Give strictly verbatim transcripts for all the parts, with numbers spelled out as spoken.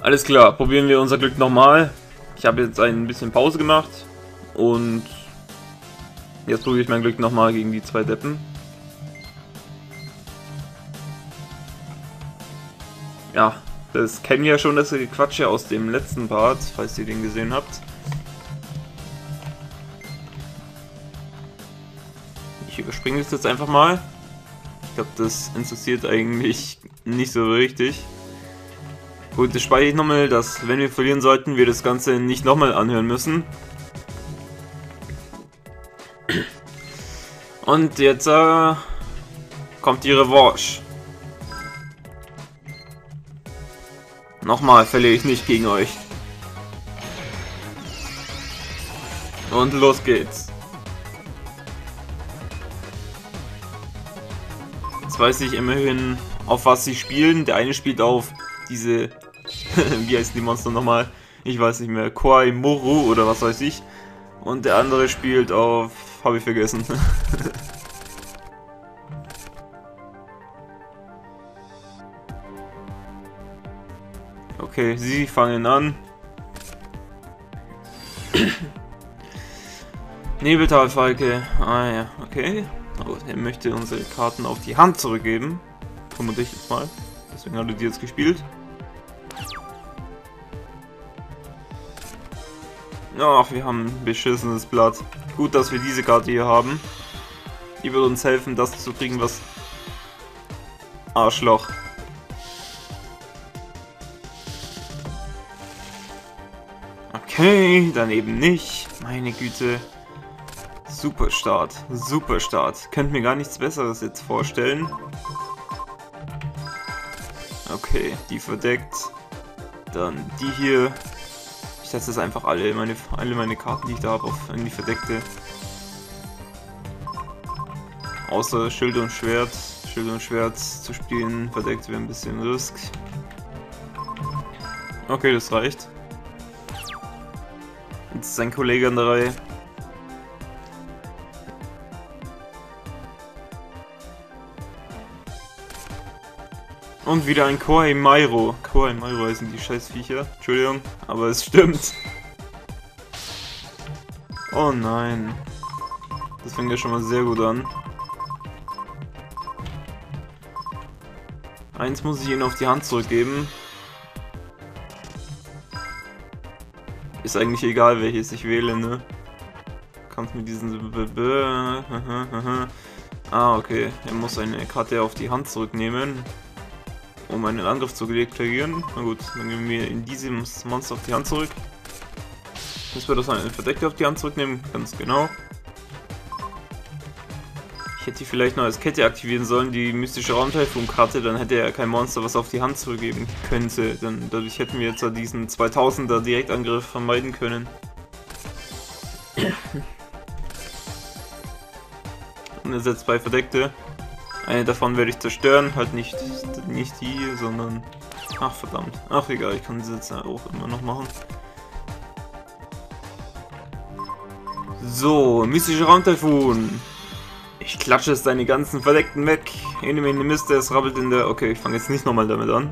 Alles klar, probieren wir unser Glück nochmal. Ich habe jetzt ein bisschen Pause gemacht und jetzt probiere ich mein Glück nochmal gegen die zwei Deppen. Ja, das kennen wir ja schon, das Gequatsche aus dem letzten Part, falls ihr den gesehen habt. Ich überspringe das jetzt einfach mal. Ich glaube, das interessiert eigentlich nicht so richtig. Gut, das speichere ich nochmal, dass wenn wir verlieren sollten, wir das Ganze nicht nochmal anhören müssen. Und jetzt äh, kommt die Revanche. Nochmal verliere ich nicht gegen euch. Und los geht's. Jetzt weiß ich immerhin, auf was sie spielen. Der eine spielt auf diese, wie heißen die Monster nochmal? Ich weiß nicht mehr, Koaimuru oder was weiß ich. Und der andere spielt auf, habe ich vergessen. Okay, sie fangen an. Nebeltalfalke. Ah ja, okay. Oh, er möchte unsere Karten auf die Hand zurückgeben. Vermute ich jetzt mal. Deswegen hat er die jetzt gespielt. Ach, wir haben ein beschissenes Blatt. Gut, dass wir diese Karte hier haben. Die wird uns helfen, das zu kriegen, was... Arschloch. Okay, dann eben nicht. Meine Güte. Super Start. Super Start. Könnt mir gar nichts Besseres jetzt vorstellen. Okay, die verdeckt. Dann die hier. Ich setze jetzt einfach alle meine, alle meine Karten, die ich da habe, auf in die verdeckte. Außer Schild und Schwert. Schild und Schwert zu spielen, verdeckt wäre ein bisschen Risk. Okay, das reicht. Jetzt ist sein Kollege an der Reihe. Und wieder ein Koaimuru. Koaimuru heißen die scheiß Viecher. Entschuldigung, aber es stimmt. Oh nein. Das fängt ja schon mal sehr gut an. Eins muss ich ihnen auf die Hand zurückgeben. Ist eigentlich egal, welches ich wähle, ne? Kannst mit diesen... Ah, okay. Er muss eine Karte auf die Hand zurücknehmen, um einen Angriff zu deklarieren. Na gut, dann gehen wir in diesem Monster auf die Hand zurück. Jetzt wird das eine Verdeckte auf die Hand zurücknehmen, ganz genau. Ich hätte die vielleicht noch als Kette aktivieren sollen, die mystische Raumtaifun-Karte, dann hätte er kein Monster, was auf die Hand zurückgeben könnte. Dann dadurch hätten wir jetzt diesen zweitausender Direktangriff vermeiden können. Und er setzt zwei Verdeckte. Eine davon werde ich zerstören, halt nicht, nicht die, sondern... Ach verdammt. Ach egal, ich kann sie jetzt auch immer noch machen. So, mystische Raumtaifun. Ich klatsche jetzt deine ganzen Verdeckten weg. Enemy in the Mist, es rabbelt in der... Okay, ich fange jetzt nicht nochmal damit an.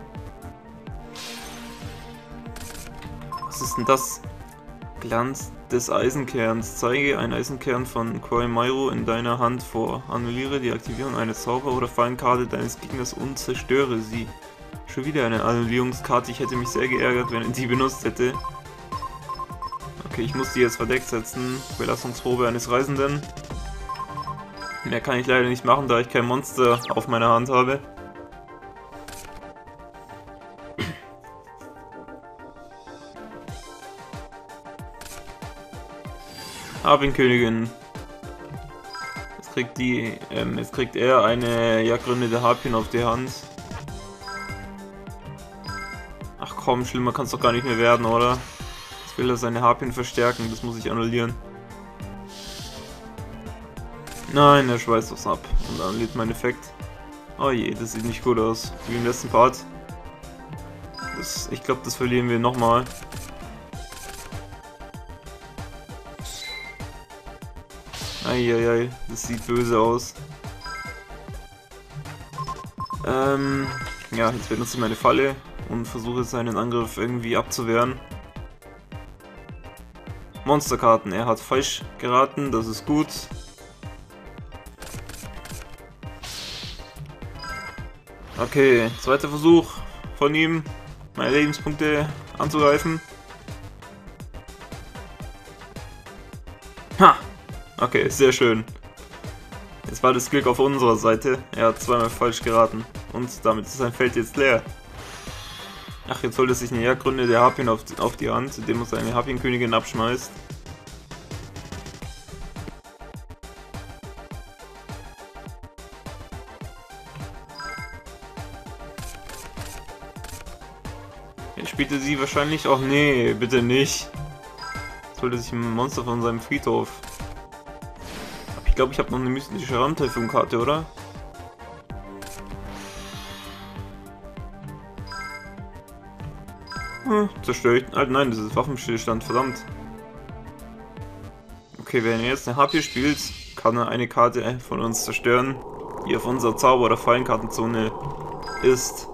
Was ist denn das? Glanz des Eisenkerns. Zeige einen Eisenkern von Koaimuru in deiner Hand vor. Annulliere die Aktivierung einer Zauber- oder Fallenkarte deines Gegners und zerstöre sie. Schon wieder eine Annullierungskarte. Ich hätte mich sehr geärgert, wenn er die benutzt hätte. Okay, ich muss die jetzt verdeckt setzen. Belastungsprobe eines Reisenden. Mehr kann ich leider nicht machen, da ich kein Monster auf meiner Hand habe. Harpienkönigin. Jetzt kriegt die, ähm, jetzt kriegt er eine jagdgründete Harpien auf die Hand. Ach komm, schlimmer kann es doch gar nicht mehr werden, oder? Jetzt will er seine Harpien verstärken, das muss ich annullieren. Nein, er schweißt was ab und dann lädt mein Effekt. Oh je, das sieht nicht gut aus, wie im letzten Part. Das, ich glaube, das verlieren wir nochmal. Eieiei, das sieht böse aus. Ähm, ja, jetzt benutze ich meine Falle. und versuche seinen Angriff irgendwie abzuwehren. Monsterkarten, er hat falsch geraten, das ist gut. Okay, zweiter Versuch von ihm, meine Lebenspunkte anzugreifen. Ha! Okay, sehr schön. Jetzt war das Glück auf unserer Seite. Er hat zweimal falsch geraten. Und damit ist sein Feld jetzt leer. Ach, jetzt holt er sich eine Jagdgründe der Harpien auf, auf die Hand, indem er seine Harpienkönigin abschmeißt. Jetzt spielte sie wahrscheinlich auch. Nee, bitte nicht. Jetzt holt er sich ein Monster von seinem Friedhof. Ich glaube, ich habe noch eine mystische Raumtyphoon-Karte, oder? Hm, zerstöre ich. Ah, nein, das ist Waffenstillstand, verdammt. Okay, wenn er jetzt eine Harpie spielt, kann er eine Karte von uns zerstören, die auf unserer Zauber- oder Fallenkartenzone ist.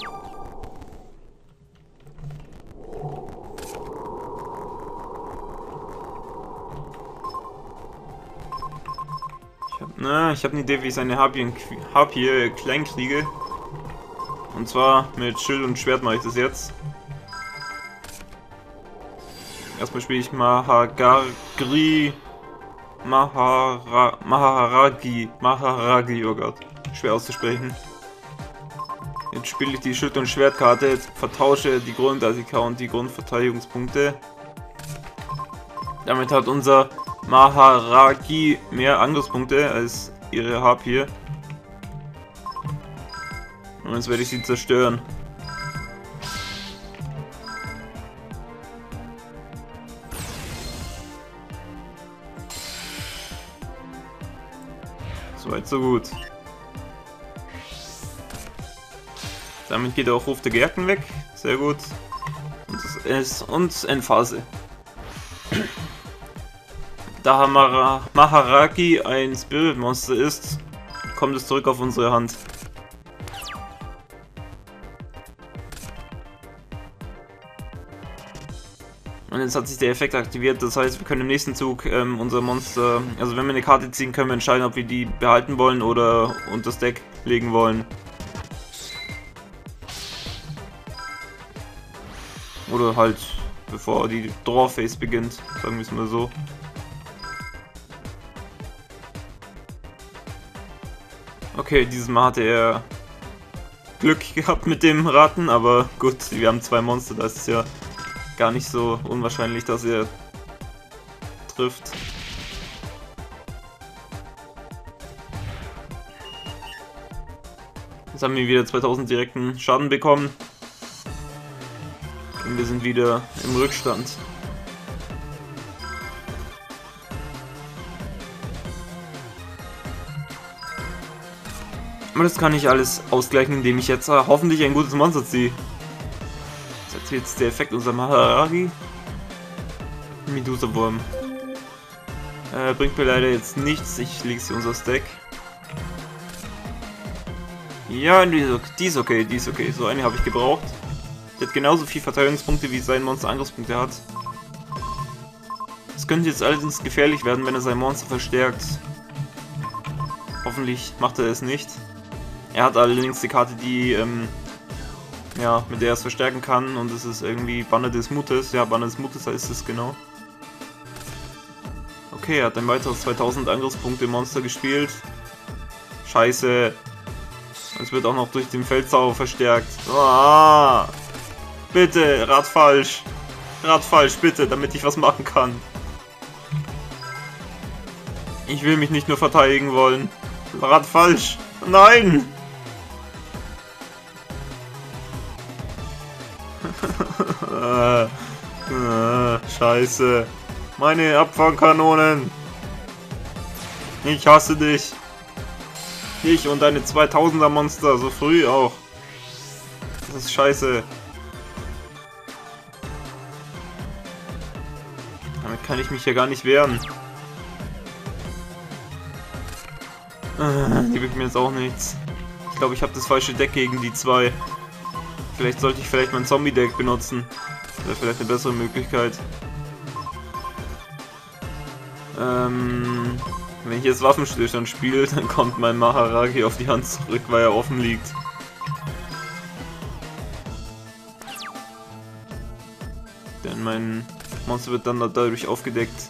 Ich habe na, ich hab eine Idee, wie ich seine Harpie, Harpie klein kriege. Und zwar mit Schild und Schwert mache ich das jetzt. Erstmal spiele ich Mahagari. Mahara, Maharagi. Maharagi, oh Gott. Schwer auszusprechen. Jetzt spiele ich die Schild- und Schwertkarte. Jetzt vertausche die Grundattacke und die Grundverteidigungspunkte. Damit hat unser Maharagi mehr Angriffspunkte als ihre Harpie. Und jetzt werde ich sie zerstören. Soweit so gut. Damit geht auch Ruf der Gärten weg. Sehr gut. Und das ist und Endphase. Da Mara Maharagi ein Spirit-Monster ist, kommt es zurück auf unsere Hand. Und jetzt hat sich der Effekt aktiviert, das heißt, wir können im nächsten Zug ähm, unser Monster, also wenn wir eine Karte ziehen, können wir entscheiden, ob wir die behalten wollen oder unter das Deck legen wollen. Oder halt, bevor die Draw Phase beginnt, sagen wir es mal so. Okay, dieses Mal hatte er Glück gehabt mit dem Raten, aber gut, wir haben zwei Monster, das ist ja gar nicht so unwahrscheinlich, dass er trifft. Jetzt haben wir wieder zweitausend direkten Schaden bekommen. Und wir sind wieder im Rückstand. Aber das kann ich alles ausgleichen, indem ich jetzt äh, hoffentlich ein gutes Monster ziehe. Das ist jetzt der Effekt unserer Maharagi. Medusa-Wurm. Äh, bringt mir leider jetzt nichts. Ich lege sie unser Stack. Ja, die ist okay, die ist okay. So eine habe ich gebraucht. Die hat genauso viel Verteidigungspunkte, wie sein Monster Angriffspunkte hat. Es könnte jetzt allerdings gefährlich werden, wenn er sein Monster verstärkt. Hoffentlich macht er es nicht. Er hat allerdings die Karte, die, ähm, ja, mit der er es verstärken kann, und es ist irgendwie Banner des Mutes. Ja, Banner des Mutes heißt es genau. Okay, er hat ein weiteres zweitausend Angriffspunkte Monster gespielt. Scheiße. Es wird auch noch durch den Feldzauber verstärkt. Ah, bitte, Rad falsch. Rad falsch, bitte, damit ich was machen kann. Ich will mich nicht nur verteidigen wollen. Rad falsch. Nein! äh, äh, Scheiße. Meine Abfangkanonen. Ich hasse dich. Ich und deine zweitausender Monster, so früh auch. Das ist scheiße. Damit kann ich mich ja gar nicht wehren. Die bringt mir jetzt auch nichts. Ich glaube, ich habe das falsche Deck gegen die zwei. Vielleicht sollte ich vielleicht mein Zombie-Deck benutzen. Das wäre vielleicht eine bessere Möglichkeit. Ähm, wenn ich jetzt Waffenstillstand spiele, dann kommt mein Maharagi auf die Hand zurück, weil er offen liegt. Denn mein Monster wird dann dadurch aufgedeckt.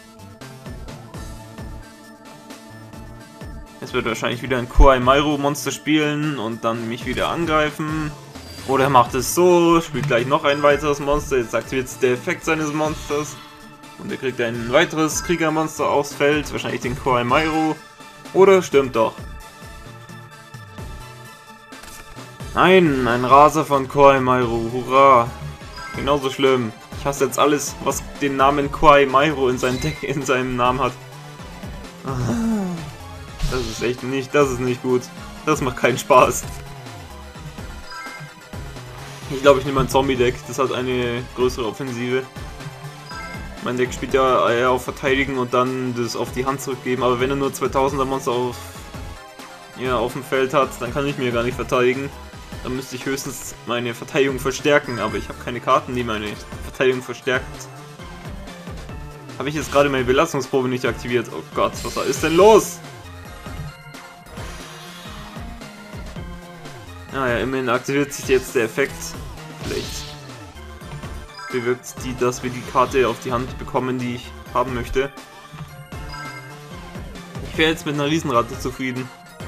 Es wird wahrscheinlich wieder ein Koaimairo Monster spielen und dann mich wieder angreifen. Oder er macht es so, spielt gleich noch ein weiteres Monster, jetzt aktiviert der Effekt seines Monsters. Und er kriegt ein weiteres Kriegermonster aufs Feld, wahrscheinlich den Koaimairo. Oder stimmt doch. Nein, ein Raser von Koaimairo, hurra. Genauso schlimm. Ich hasse jetzt alles, was den Namen Koaimairo in seinem Deck, in seinem Namen hat. Das ist echt nicht, das ist nicht gut. Das macht keinen Spaß. Ich glaube, ich nehme ein Zombie-Deck, das hat eine größere Offensive. Mein Deck spielt ja eher auf Verteidigen und dann das auf die Hand zurückgeben, aber wenn er nur zweitausender Monster auf, ja, auf dem Feld hat, dann kann ich mir gar nicht verteidigen. Dann müsste ich höchstens meine Verteidigung verstärken, aber ich habe keine Karten, die meine Verteidigung verstärkt. Habe ich jetzt gerade meine Belastungsprobe nicht aktiviert? Oh Gott, was ist denn los? Naja, immerhin aktiviert sich jetzt der Effekt. Vielleicht bewirkt die, dass wir die Karte auf die Hand bekommen, die ich haben möchte. Ich wäre jetzt mit einer Riesenratte zufrieden.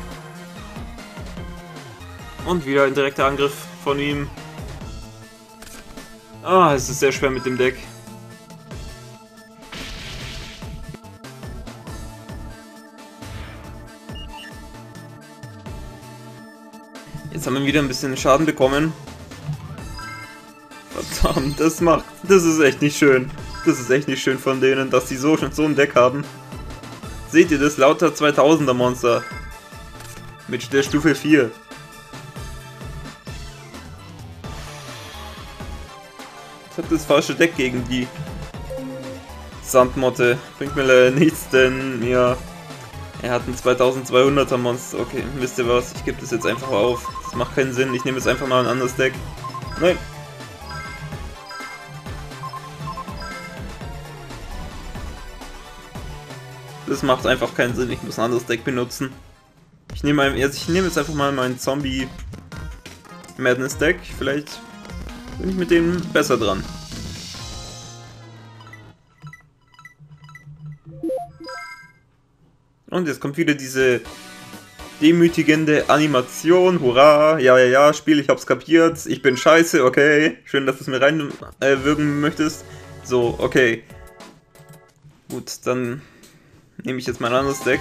Und wieder ein direkter Angriff von ihm. Ah, es ist sehr schwer mit dem Deck. Jetzt haben wir wieder ein bisschen Schaden bekommen. Verdammt, das macht, das ist echt nicht schön. Das ist echt nicht schön von denen, dass die so schon so ein Deck haben. Seht ihr das? Lauter zweitausender Monster. Mit der Stufe vier. Ich habe das falsche Deck gegen die Sandmotte. Bringt mir leider nichts, denn ja, er hat ein zweitausendzweihunderter Monster. Okay, wisst ihr was? Ich gebe das jetzt einfach auf. Das macht keinen Sinn. Ich nehme jetzt einfach mal ein anderes Deck. Nein. Das macht einfach keinen Sinn. Ich muss ein anderes Deck benutzen. Ich nehme jetzt, ich nehme jetzt einfach mal mein Zombie Madness Deck. Vielleicht bin ich mit dem besser dran. Und jetzt kommt wieder diese demütigende Animation. Hurra! Ja, ja, ja, Spiel, ich hab's kapiert. Ich bin scheiße, okay. Schön, dass du es mir reinwirken äh, möchtest. So, okay. Gut, dann nehme ich jetzt mein anderes Deck.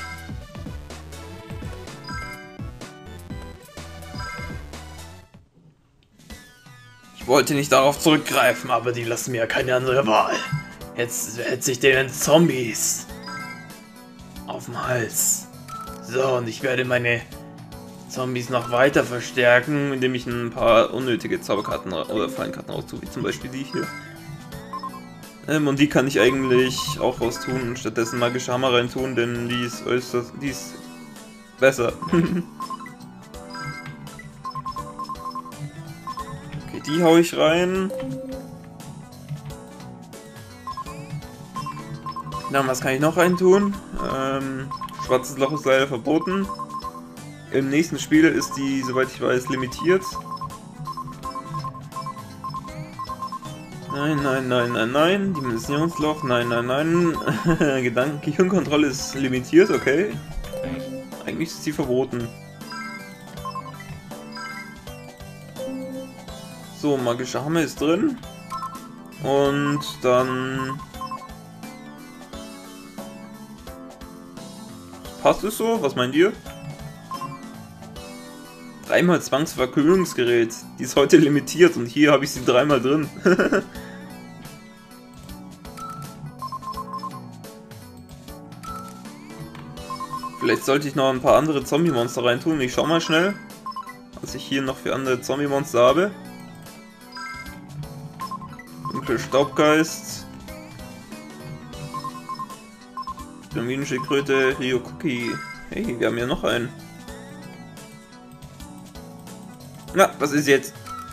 Ich wollte nicht darauf zurückgreifen, aber die lassen mir ja keine andere Wahl. Jetzt setze ich den Zombies auf den Hals. So, und ich werde meine Zombies noch weiter verstärken, indem ich ein paar unnötige Zauberkarten oder Fallenkarten raustue, wie zum Beispiel die hier. Ähm, und die kann ich eigentlich auch raustun und stattdessen magische Hammer reintun, denn die ist äußerst, die ist besser. Okay, die hau ich rein. Dann, was kann ich noch reintun? Ähm, schwarzes Loch ist leider verboten. Im nächsten Spiel ist die, soweit ich weiß, limitiert. Nein, nein, nein, nein, nein. Dimensionsloch, nein, nein, nein. Gedanken, Gehirnkontrolle ist limitiert, okay. Eigentlich ist sie verboten. So, magische Hammer ist drin. Und dann... Passt es so? Was meint ihr? Dreimal Zwangsverkühlungsgerät. Die ist heute limitiert und hier habe ich sie dreimal drin. Vielleicht sollte ich noch ein paar andere Zombie-Monster reintun. Ich schau mal schnell, was ich hier noch für andere Zombie-Monster habe. Dunkle Staubgeist. Kröte, Ryokuki. Hey, wir haben ja noch einen. Na, was ist jetzt?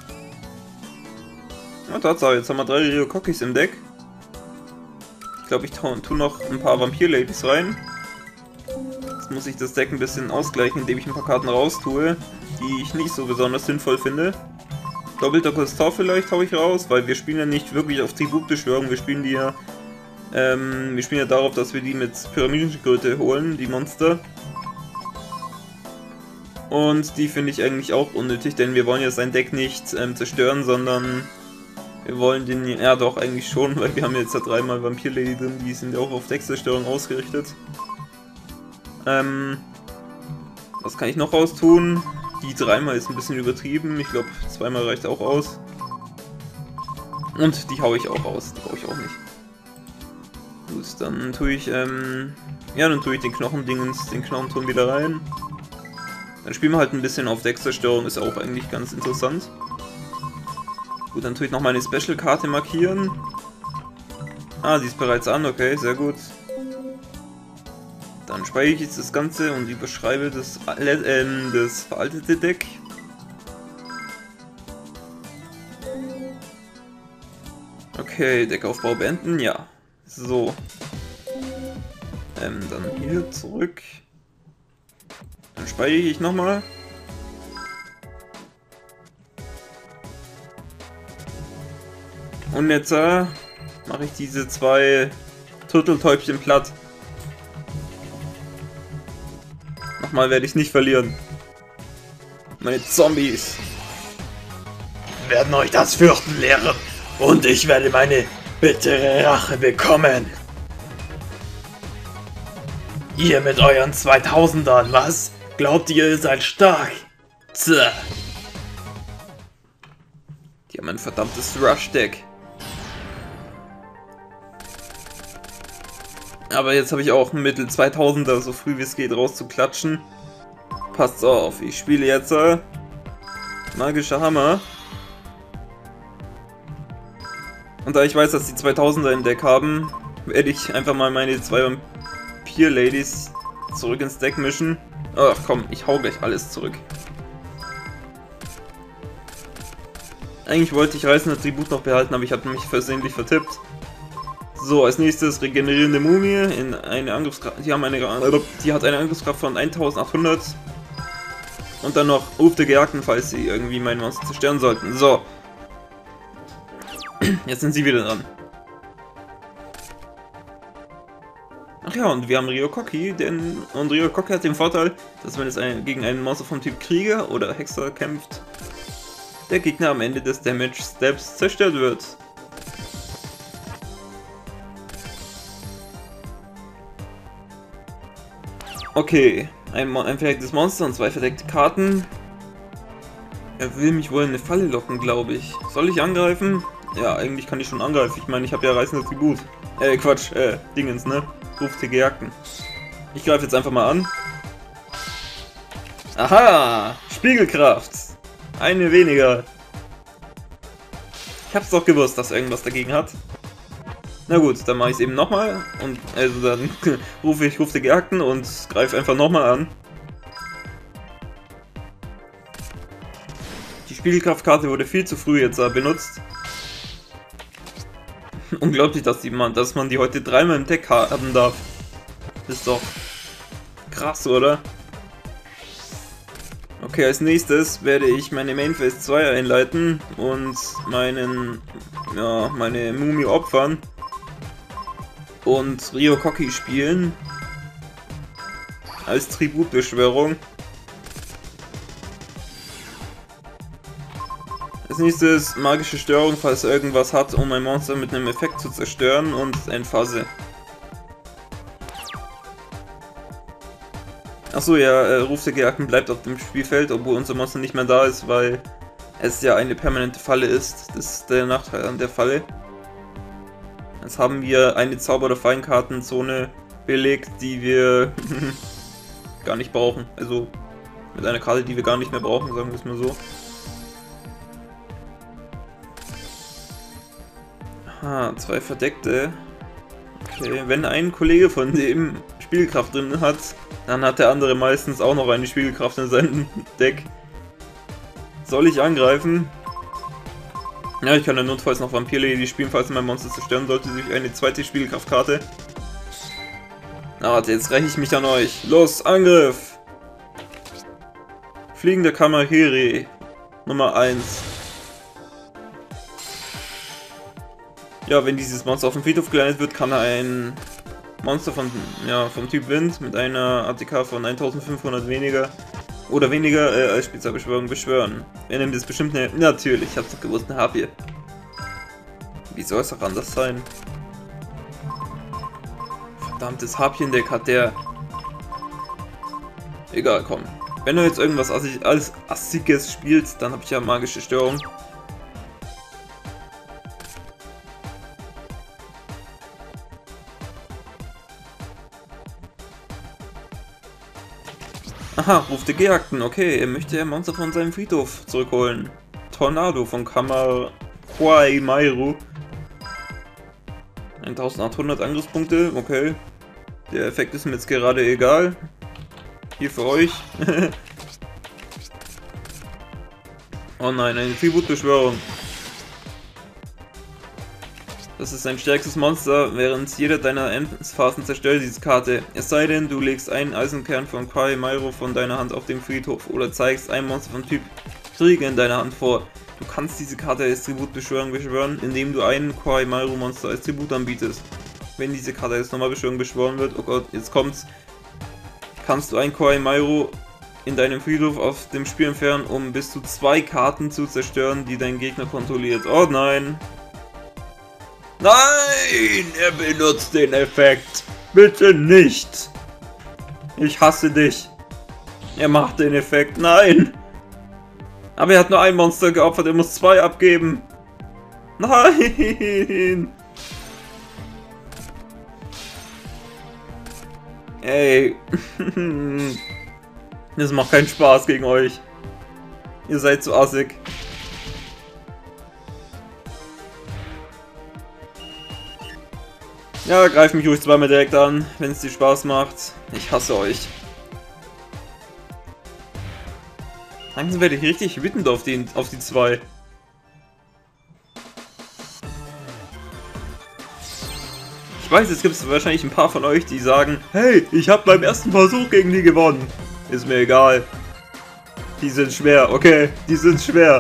Na, Tatsache, jetzt haben wir drei Ryokokis im Deck. Ich glaube, ich tue noch ein paar Vampir-Ladies rein. Jetzt muss ich das Deck ein bisschen ausgleichen, indem ich ein paar Karten raus tue, die ich nicht so besonders sinnvoll finde. Doppelter Kostar vielleicht hau ich raus, weil wir spielen ja nicht wirklich auf Tributbeschwörung, wir spielen die ja, ähm, wir spielen ja darauf, dass wir die mit Pyramidenschildkröte holen, die Monster. Und die finde ich eigentlich auch unnötig, denn wir wollen ja sein Deck nicht ähm, zerstören, sondern wir wollen den, ja doch eigentlich schon, weil wir haben jetzt ja dreimal Vampir-Lady drin, die sind ja auch auf Deckzerstörung ausgerichtet. Ähm, was kann ich noch raus tun? Die dreimal ist ein bisschen übertrieben, ich glaube zweimal reicht auch aus. Und die hau ich auch raus, die brauche ich auch nicht. Gut, dann tue ich, ähm, ja dann tue ich den Knochendingens, den Knochenturm wieder rein. Dann spielen wir halt ein bisschen auf Deckzerstörung, ist auch eigentlich ganz interessant. Gut, dann tue ich noch meine Special-Karte markieren. Ah, die ist bereits an, okay, sehr gut. Dann speichere ich jetzt das Ganze und überschreibe das, äh, das veraltete Deck. Okay, Deckaufbau beenden, ja. So. Ähm, dann hier zurück. Dann speichere ich nochmal. Und jetzt äh, mache ich diese zwei Turteltäubchen platt. Nochmal werde ich nicht verlieren. Meine Zombies werden euch das Fürchten lehren und ich werde meine bittere Rache bekommen. Ihr mit euren zweitausendern, was? Glaubt ihr, ihr seid stark? Tja. Die haben ein verdammtes Rush-Deck. Aber jetzt habe ich auch ein Mittel zweitausender, so früh wie es geht, rauszuklatschen. Passt auf, ich spiele jetzt äh, Magischer Hammer. Und da ich weiß, dass die zweitausender im Deck haben, werde ich einfach mal meine zwei Vampir-Ladies zurück ins Deck mischen. Ach komm, ich hau gleich alles zurück. Eigentlich wollte ich reißender Tribut noch behalten, aber ich habe mich versehentlich vertippt. So, als nächstes regenerierende Mumie in eine Angriffskraft. Die haben eine, die hat eine Angriffskraft von eintausendachthundert. Und dann noch Ruf der Gejagten, falls sie irgendwie mein Monster zerstören sollten. So. Jetzt sind sie wieder dran. Ach ja, und wir haben Ryokoki, denn und Ryokoki hat den Vorteil, dass wenn es ein, gegen einen Monster vom Typ Krieger oder Hexer kämpft, der Gegner am Ende des Damage Steps zerstört wird. Okay, ein, Mon ein verdecktes Monster und zwei verdeckte Karten. Er will mich wohl in eine Falle locken, glaube ich. Soll ich angreifen? Ja, eigentlich kann ich schon angreifen. Ich meine, ich habe ja reißende Tribut. Äh, Quatsch, äh, Dingens, ne? Ruf der Gejagten. Ich greife jetzt einfach mal an. Aha! Spiegelkraft! Eine weniger. Ich hab's doch gewusst, dass irgendwas dagegen hat. Na gut, dann mache ich es eben nochmal. Und also dann rufe ich Ruf der Gejagten und greife einfach nochmal an. Die Spiegelkraftkarte wurde viel zu früh jetzt äh, benutzt. Unglaublich, dass, die man, dass man die heute dreimal im Deck haben darf. Ist doch krass, oder? Okay, als nächstes werde ich meine Main Phase zwei einleiten und meinen, ja, meine Mumie opfern und Ryokoki spielen als Tributbeschwörung. Als nächstes magische Störung, falls er irgendwas hat, um ein Monster mit einem Effekt zu zerstören, und Endphase. Achso, ja, äh, Ruf der Gejagten bleibt auf dem Spielfeld, obwohl unser Monster nicht mehr da ist, weil es ja eine permanente Falle ist. Das ist der Nachteil an der Falle. Jetzt haben wir eine Zauber- oder Feinkartenzone belegt, die wir gar nicht brauchen. Also mit einer Karte, die wir gar nicht mehr brauchen, sagen wir es mal so. Aha, zwei verdeckte. Okay, wenn ein Kollege von dem Spiegelkraft drin hat, dann hat der andere meistens auch noch eine Spiegelkraft in seinem Deck. Soll ich angreifen? Ja, ich kann ja notfalls noch Vampir-Lady spielen, falls mein Monster zerstören sollte durch eine zweite Spielkraftkarte. Na warte, jetzt räche ich mich an euch. Los, Angriff! Fliegende Kamahiri. Nummer eins. Ja, wenn dieses Monster auf dem Friedhof gelandet wird, kann er ein Monster von, ja, vom Typ Wind mit einer A T K von eintausendfünfhundert weniger oder weniger äh, als Spezialbeschwörung beschwören. Er nimmt es bestimmt eine... Natürlich, ich hab's doch gewusst, eine Harpie. Wie soll es auch anders sein? Verdammtes Harpiendeck hat der... Egal, komm. Wenn du jetzt irgendwas Assi alles Assiges spielst, dann habe ich ja magische Störung. Aha, ruft die Gejagten. Okay, er möchte ein Monster von seinem Friedhof zurückholen. Tornado von Kamar Kwai Mairu. eintausendachthundert Angriffspunkte, okay. Der Effekt ist mir jetzt gerade egal. Hier für euch. Oh nein, eine Tributbeschwörung. Das ist ein stärkstes Monster, während jeder deiner Endphasen zerstört diese Karte. Es sei denn, du legst einen Eisenkern von Kwai Mairu von deiner Hand auf dem Friedhof oder zeigst ein Monster von Typ Krieg in deiner Hand vor. Du kannst diese Karte als Tributbeschwörung beschwören, indem du einen Kwai Mairu Monster als Tribut anbietest. Wenn diese Karte als Normalbeschwörung beschworen wird, oh Gott, jetzt kommt's, kannst du ein Kwai Mairu in deinem Friedhof auf dem Spiel entfernen, um bis zu zwei Karten zu zerstören, die dein Gegner kontrolliert. Oh nein! Nein! Er benutzt den Effekt! Bitte nicht! Ich hasse dich! Er macht den Effekt, nein! Aber er hat nur ein Monster geopfert, er muss zwei abgeben! Nein! Ey! Das macht keinen Spaß gegen euch! Ihr seid zu assig! Ja, greift mich ruhig zweimal direkt an, wenn es dir Spaß macht. Ich hasse euch. Langsam werde ich richtig wütend auf die, auf die zwei. Ich weiß, es gibt wahrscheinlich ein paar von euch, die sagen, hey, ich habe beim ersten Versuch gegen die gewonnen. Ist mir egal. Die sind schwer, okay, die sind schwer.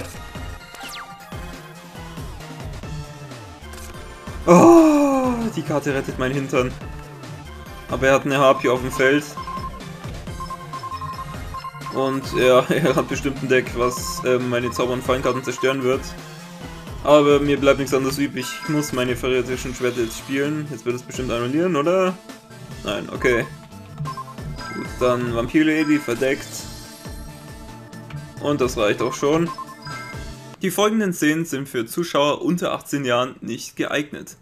Oh. Die Karte rettet meinen Hintern. Aber er hat eine Harpie auf dem Feld. Und ja, er hat bestimmt ein Deck, was äh, meine Zauber- und Fallenkarten zerstören wird. Aber mir bleibt nichts anderes übrig. Ich muss meine verräterischen Schwerter jetzt spielen. Jetzt wird es bestimmt annullieren, oder? Nein, okay. Gut, dann Vampir-Lady verdeckt. Und das reicht auch schon. Die folgenden Szenen sind für Zuschauer unter achtzehn Jahren nicht geeignet.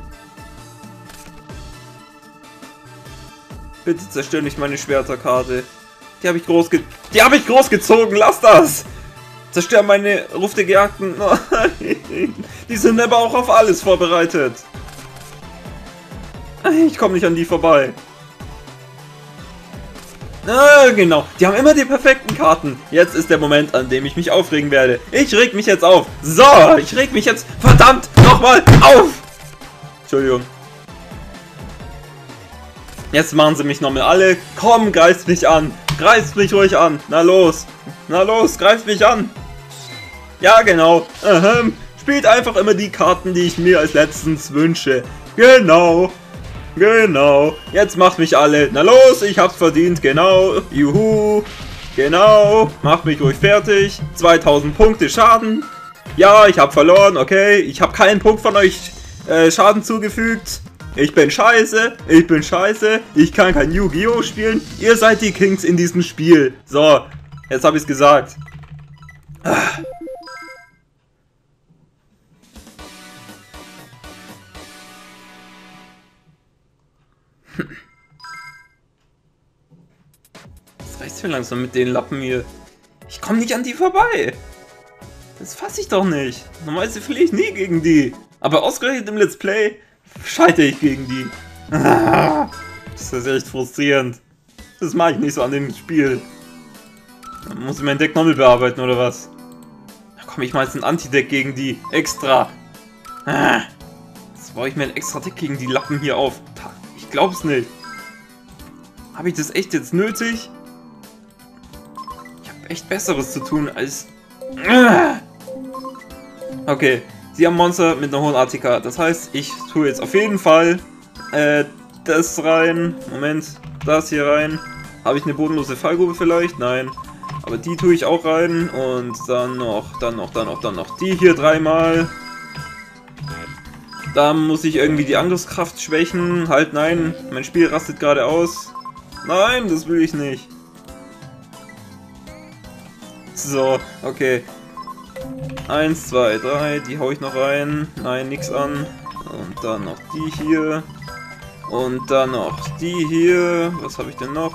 Bitte zerstör nicht meine Schwerterkarte. Die habe ich groß ge... Die habe ich groß gezogen, lass das! Zerstör meine Ruf der Gejagten. Nein. Die sind aber auch auf alles vorbereitet. Ich komme nicht an die vorbei. Ah, genau. Die haben immer die perfekten Karten. Jetzt ist der Moment, an dem ich mich aufregen werde. Ich reg mich jetzt auf. So, ich reg mich jetzt verdammt nochmal auf. Entschuldigung. Jetzt machen sie mich nochmal alle. Komm, greift mich an. Greift mich ruhig an. Na los. Na los, greift mich an. Ja, genau. Ähm, spielt einfach immer die Karten, die ich mir als letztens wünsche. Genau. Genau. Jetzt macht mich alle. Na los, ich hab's verdient. Genau. Juhu. Genau. Macht mich ruhig fertig. zweitausend Punkte Schaden. Ja, ich hab verloren. Okay. Ich hab keinen Punkt von euch äh, Schaden zugefügt. Ich bin scheiße, ich bin scheiße, ich kann kein Yu-Gi-Oh! Spielen, ihr seid die Kings in diesem Spiel. So, jetzt habe ich es gesagt. Ah. Das reicht mir langsam mit den Lappen hier. Ich komme nicht an die vorbei. Das fasse ich doch nicht. Normalerweise verliere ich nie gegen die. Aber ausgerechnet im Let's Play scheitere ich gegen die. Das ist echt frustrierend. Das mache ich nicht so an dem Spiel. Dann muss ich mein Deck nochmal bearbeiten oder was? komm, ich mal jetzt ein Anti-Deck gegen die. Extra. Ah, jetzt baue ich mir ein extra Deck gegen die Lappen hier auf. Ich glaub's nicht. Habe ich das echt jetzt nötig? Ich habe echt Besseres zu tun als... Ah. Okay, sie haben Monster mit einer hohen A T K. Das heißt, ich tue jetzt auf jeden Fall äh, das rein. Moment, das hier rein. Habe ich eine bodenlose Fallgrube vielleicht? Nein. Aber die tue ich auch rein. Und dann noch, dann noch, dann noch, dann noch die hier dreimal. Da muss ich irgendwie die Angriffskraft schwächen. Halt, nein. Mein Spiel rastet gerade aus. Nein, das will ich nicht. So, okay. Eins, zwei, drei. Die hau ich noch rein. Nein, nix an. Und dann noch die hier. Und dann noch die hier. Was habe ich denn noch?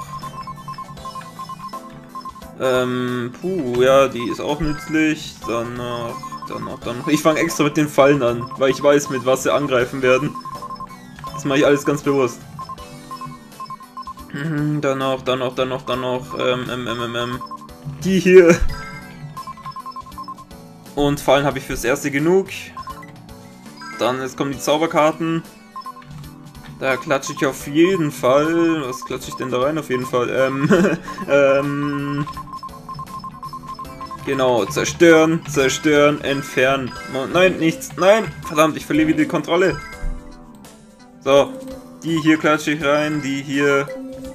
Ähm, puh, ja, die ist auch nützlich. Dann noch, dann noch, dann noch. Ich fange extra mit den Fallen an, weil ich weiß, mit was sie angreifen werden. Das mache ich alles ganz bewusst. Dann noch, dann noch, dann noch, dann noch, ähm, ähm, ähm, ähm, die hier. Und Fallen habe ich fürs erste genug. Dann, jetzt kommen die Zauberkarten. Da klatsche ich auf jeden Fall. Was klatsche ich denn da rein? Auf jeden Fall. Ähm, ähm. Genau, zerstören, zerstören, entfernen. Nein, nichts. Nein, verdammt, ich verliere wieder die Kontrolle. So, die hier klatsche ich rein, die hier.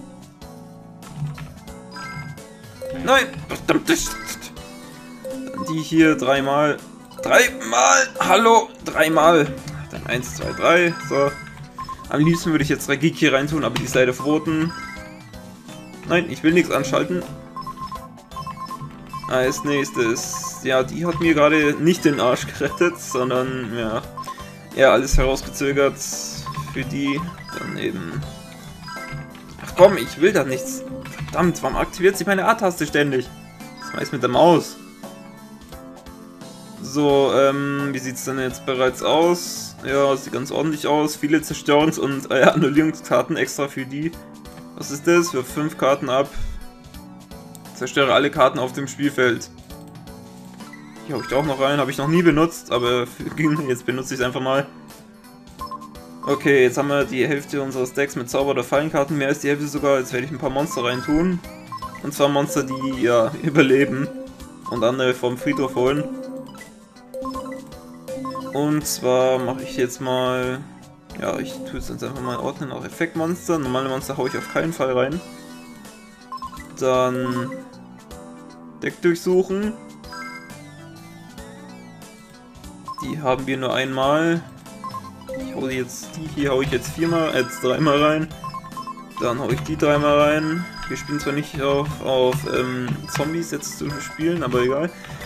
Nein, verdammt. Dann die hier dreimal. Dreimal, hallo, dreimal. Dann eins, zwei, drei, so. Am liebsten würde ich jetzt Regik hier reintun, aber die ist leider verboten. Nein, ich will nichts anschalten. Als nächstes, ja, die hat mir gerade nicht den Arsch gerettet, sondern, ja, eher alles herausgezögert für die. Dann eben... Ach komm, ich will da nichts. Verdammt, warum aktiviert sich meine A-Taste ständig? Was mache ich mit der Maus? So, ähm, wie sieht es denn jetzt bereits aus? Ja, sieht ganz ordentlich aus. Viele Zerstörungs- und äh, Annullierungskarten extra für die. Was ist das? Für fünf Karten ab. Zerstöre alle Karten auf dem Spielfeld. Hier habe ich auch noch rein. Habe ich noch nie benutzt, aber jetzt benutze ich es einfach mal. Okay, jetzt haben wir die Hälfte unseres Decks mit Zauber- oder Fallenkarten. Mehr als die Hälfte sogar. Jetzt werde ich ein paar Monster reintun. Und zwar Monster, die, ja, überleben. Und andere vom Friedhof holen. Und zwar mache ich jetzt mal, ja, ich tue es jetzt einfach mal ordnen auf Effektmonster. Normale Monster haue ich auf keinen Fall rein. Dann Deck durchsuchen. Die haben wir nur einmal. Ich hau jetzt die hier haue ich jetzt viermal, jetzt dreimal rein. Dann haue ich die dreimal rein. Wir spielen zwar nicht auf, auf ähm, Zombies jetzt zu spielen, aber egal.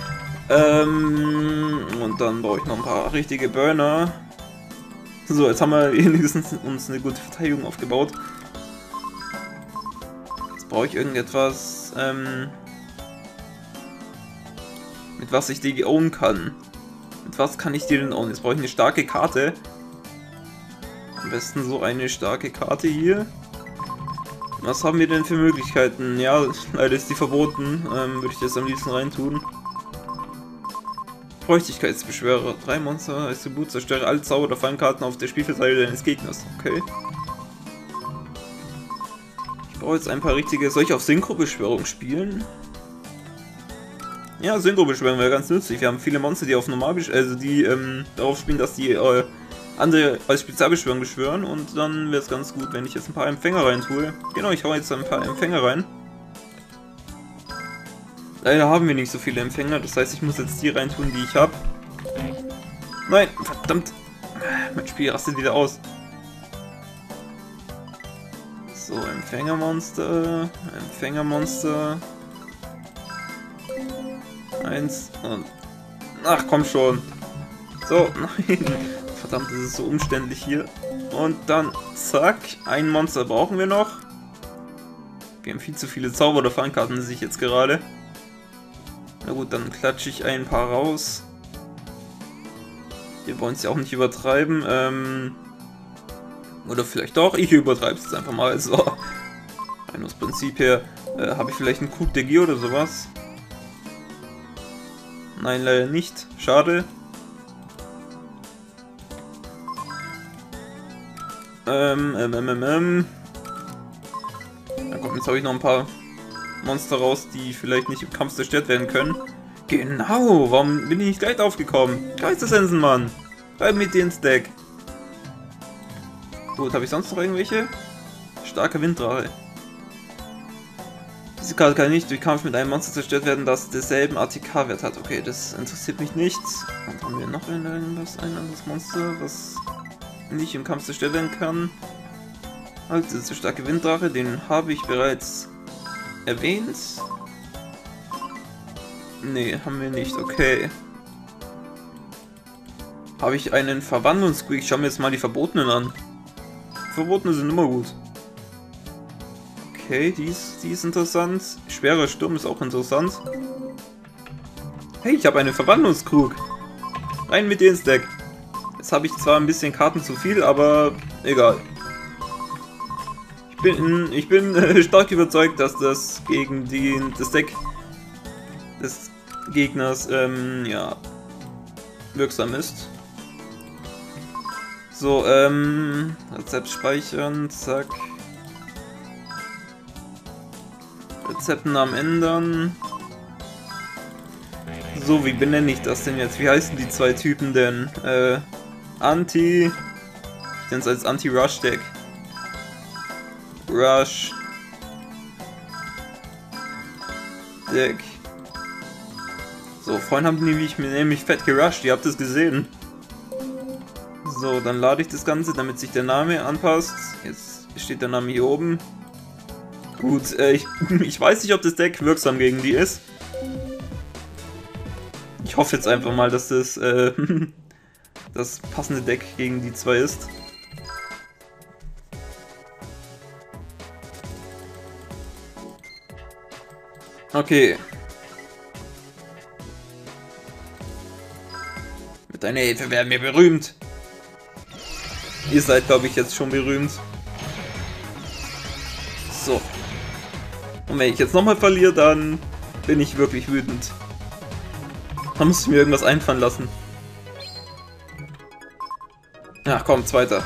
Ähm, und dann brauche ich noch ein paar richtige Burner. So, jetzt haben wir wenigstens uns eine gute Verteidigung aufgebaut. Jetzt brauche ich irgendetwas, ähm, mit was ich die ownen kann. Mit was kann ich die denn ownen? Jetzt brauche ich eine starke Karte. Am besten so eine starke Karte hier. Was haben wir denn für Möglichkeiten? Ja, leider ist die verboten. Ähm, würde ich das am liebsten reintun. Feuchtigkeitsbeschwörer. Drei Monster als Tribut. Zerstöre alle Zauber- oder Fallenkarten auf der Spielfeldseite deines Gegners. Okay. Ich brauche jetzt ein paar richtige... Soll ich auf Synchro-Beschwörung spielen? Ja, Synchro-Beschwörung wäre ganz nützlich. Wir haben viele Monster, die auf Normal... Also die ähm, darauf spielen, dass die äh, andere als Spezialbeschwörung beschwören. Und dann wäre es ganz gut, wenn ich jetzt ein paar Empfänger rein tue. Genau, ich hau jetzt ein paar Empfänger rein. Leider haben wir nicht so viele Empfänger, das heißt, ich muss jetzt die reintun, die ich habe. Nein, verdammt. Mein Spiel rastet wieder aus. So, Empfängermonster, Empfängermonster. Eins und... Ach, komm schon. So, nein. Verdammt, das ist so umständlich hier. Und dann, zack, ein Monster brauchen wir noch. Wir haben viel zu viele Zauber- oder Fallenkarten, sehe ich jetzt gerade. Na gut, dann klatsche ich ein paar raus. Wir wollen es ja auch nicht übertreiben. Ähm, oder vielleicht doch, ich übertreibe es jetzt einfach mal. So. Rein aus Prinzip her. Äh, habe ich vielleicht einen Coup de Guy oder sowas? Nein, leider nicht. Schade. Ähm, ähm, ähm, ähm. Na komm, jetzt habe ich noch ein paar Monster raus, die vielleicht nicht im Kampf zerstört werden können. Genau, warum bin ich nicht gleich aufgekommen? Geistersensen, Mann. Bleib mit dir ins Deck. Gut, habe ich sonst noch irgendwelche? Starker Winddrache. Diese Karte kann nicht durch Kampf mit einem Monster zerstört werden, das denselben A T K-Wert hat. Okay, das interessiert mich nicht. Und haben wir noch irgendwas, ein anderes Monster, was nicht im Kampf zerstört werden kann? Also, dieser starke Winddrache, den habe ich bereits erwähnt. Nee, haben wir nicht, okay. Habe ich einen Verwandlungssqueak? Schauen wir jetzt mal die Verbotenen an. Verbotene sind immer gut. Okay, die ist, die ist interessant. Schwerer Sturm ist auch interessant. Hey, ich habe einen Verwandlungskrug. Rein mit dir ins Deck. Jetzt habe ich zwar ein bisschen Karten zu viel, aber egal. Ich bin, ich bin äh, stark überzeugt, dass das gegen die, das Deck des Gegners ähm, ja, wirksam ist. So, ähm, Rezept speichern, zack. Rezeptnamen ändern. So, wie benenne ich das denn jetzt? Wie heißen die zwei Typen denn? Äh, Anti... Ich nenne es als Anti-Rush-Deck. Rush... Deck. So, vorhin haben die nämlich, nämlich fett gerusht, ihr habt es gesehen. So, dann lade ich das Ganze, damit sich der Name anpasst. Jetzt steht der Name hier oben. Gut, äh, ich, ich weiß nicht, ob das Deck wirksam gegen die ist. Ich hoffe jetzt einfach mal, dass das äh, das passende Deck gegen die zwei ist. Okay. Mit deiner Hilfe werden wir berühmt. Ihr seid, glaube ich, jetzt schon berühmt. So. Und wenn ich jetzt nochmal verliere, dann bin ich wirklich wütend. Da muss ich mir irgendwas einfallen lassen. Ach komm, zweiter.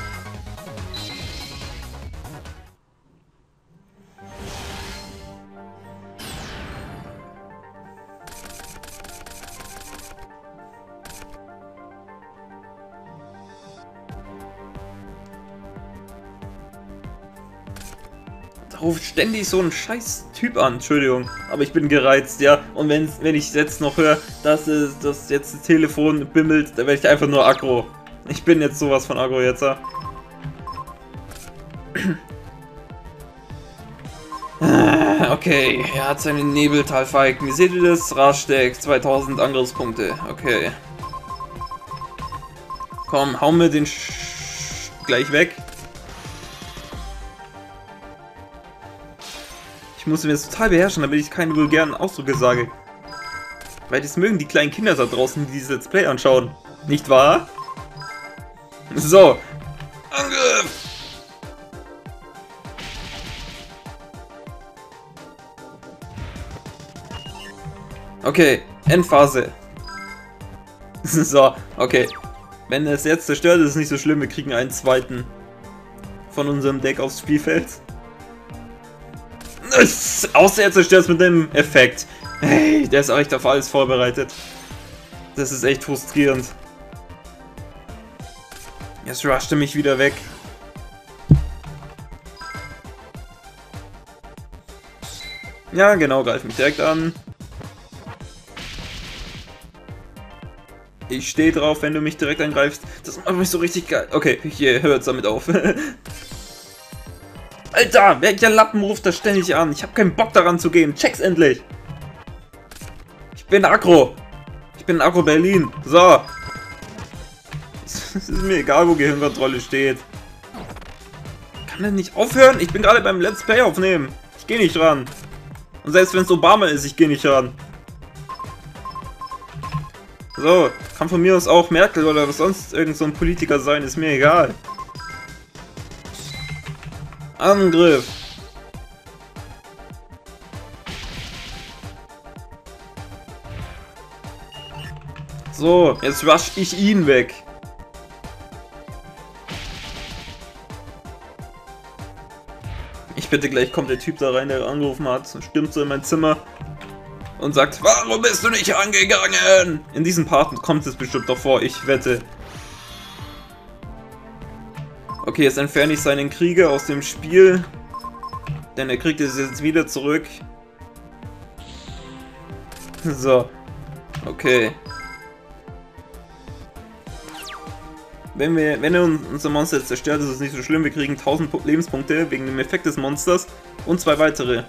Ruft ständig so ein scheiß Typ an, Entschuldigung, aber ich bin gereizt, ja, und wenn, wenn ich jetzt noch höre, dass es, dass jetzt das Telefon bimmelt, dann werde ich einfach nur aggro. Ich bin jetzt sowas von aggro jetzt, ja. Okay, er hat seine Nebeltalfalken. Wie seht ihr das? Rush-Deck, zweitausend Angriffspunkte, okay. Komm, hau mir den Sch gleich weg. Ich muss mir das total beherrschen, damit ich keine vulgären Ausdrücke sage. Weil das mögen die kleinen Kinder da draußen, die dieses Let's Play anschauen. Nicht wahr? So. Angriff! Okay, Endphase. So, okay. Wenn es jetzt zerstört, ist es nicht so schlimm. Wir kriegen einen zweiten von unserem Deck aufs Spielfeld. Außer er zerstört es mit dem Effekt. Hey, der ist echt auf alles vorbereitet. Das ist echt frustrierend. Jetzt rusht er mich wieder weg. Ja, genau, greif mich direkt an. Ich stehe drauf, wenn du mich direkt angreifst. Das macht mich so richtig geil. Okay, hier hört es damit auf. Alter, welcher Lappen ruft das ständig an? Ich habe keinen Bock daran zu gehen. Check's endlich. Ich bin aggro. Ich bin aggro Berlin. So. Es ist mir egal, wo Gehirnkontrolle steht. Kann er nicht aufhören? Ich bin gerade beim Let's Play aufnehmen. Ich gehe nicht ran. Und selbst wenn es Obama ist, ich gehe nicht ran. So, kann von mir aus auch Merkel oder was sonst irgend so ein Politiker sein, ist mir egal. Angriff. So, jetzt rush ich ihn weg. Ich bitte, gleich kommt der Typ da rein, der angerufen hat, stimmt so in mein Zimmer und sagt, warum bist du nicht angegangen? In diesem Part kommt es bestimmt doch vor, ich wette. Okay, jetzt entferne ich seinen Krieger aus dem Spiel, denn er kriegt es jetzt wieder zurück. So, okay. Wenn, wir, wenn er unser Monster jetzt zerstört, ist es nicht so schlimm. Wir kriegen tausend Lebenspunkte wegen dem Effekt des Monsters und zwei weitere.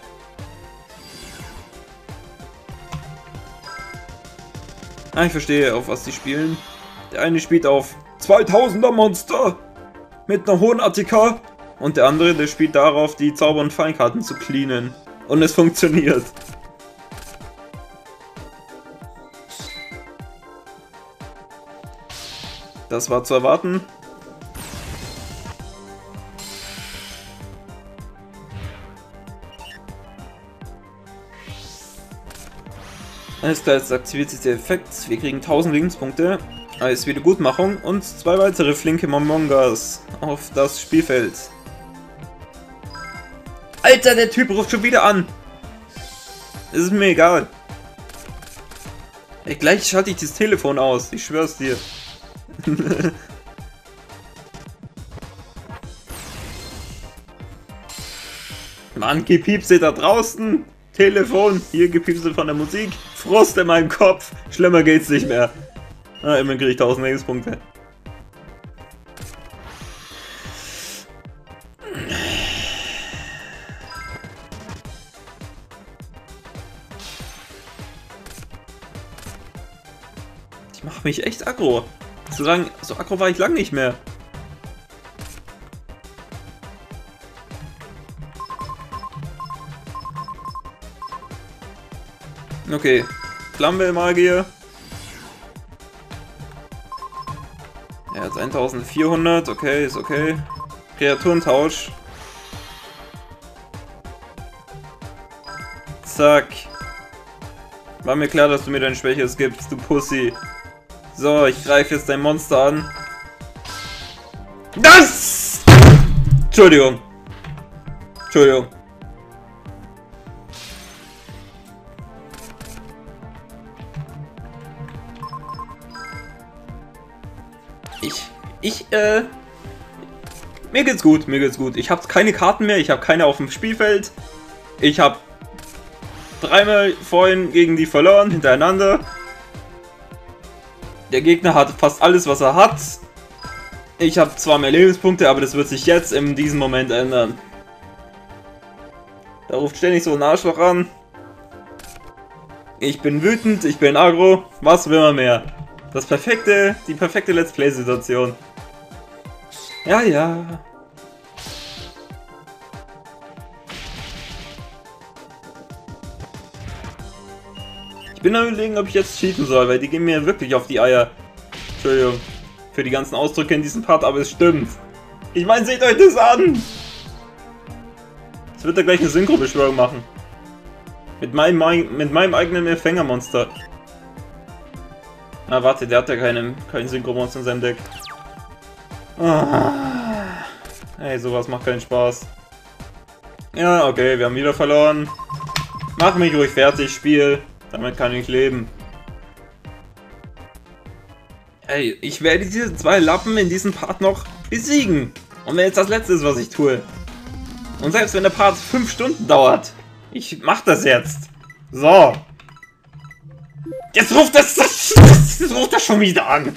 Ah, ich verstehe, auf was die spielen. Der eine spielt auf zweitausender Monster mit einer hohen A T K und der andere, der spielt darauf, die Zauber- und Fallenkarten zu cleanen. Und es funktioniert. Das war zu erwarten. Alles klar, jetzt aktiviert sich der Effekt. Wir kriegen tausend Lebenspunkte als Wiedergutmachung und zwei weitere flinke Momongas auf das Spielfeld. Alter, der Typ ruft schon wieder an! Es ist mir egal. Ey, gleich schalte ich das Telefon aus, ich schwör's dir. Mann, Gepiepse da draußen! Telefon, hier Gepiepse von der Musik, Frust in meinem Kopf, schlimmer geht's nicht mehr. Ah, immerhin kriege ich tausend Lebenspunkte. Ich mache mich echt aggro. So, lang, so aggro war ich lang nicht mehr. Okay, Flammenmagier. Er hat eintausendvierhundert, okay, ist okay. Kreaturentausch. Zack. War mir klar, dass du mir dein Schwäches gibst, du Pussy. So, ich greife jetzt dein Monster an. Das! Entschuldigung. Entschuldigung. Ich, ich, äh... Mir geht's gut, mir geht's gut. Ich habe keine Karten mehr, ich habe keine auf dem Spielfeld. Ich habe dreimal vorhin gegen die verloren, hintereinander. Der Gegner hat fast alles, was er hat. Ich habe zwar mehr Lebenspunkte, aber das wird sich jetzt in diesem Moment ändern. Da ruft ständig so ein Arschloch an. Ich bin wütend, ich bin aggro. Was will man mehr? Das perfekte, die perfekte Let's Play-Situation. Ja, ja. Ich bin am Überlegen, ob ich jetzt cheaten soll, weil die gehen mir wirklich auf die Eier. Entschuldigung für die ganzen Ausdrücke in diesem Part, aber es stimmt. Ich meine, seht euch das an! Jetzt wird er gleich eine Synchro-Beschwörung machen. Mit meinem, mit meinem eigenen Empfängermonster. Na warte, der hat ja keinen, kein Synchro-Monster in seinem Deck. Ah. Ey, sowas macht keinen Spaß. Ja, okay, wir haben wieder verloren. Mach mich ruhig fertig, Spiel. Damit kann ich leben. Ey, ich werde diese zwei Lappen in diesem Part noch besiegen. Und wenn jetzt das letzte ist, was ich tue. Und selbst wenn der Part fünf Stunden dauert. Ich mach das jetzt. So. Jetzt ruft das, das, das ruft das schon wieder an.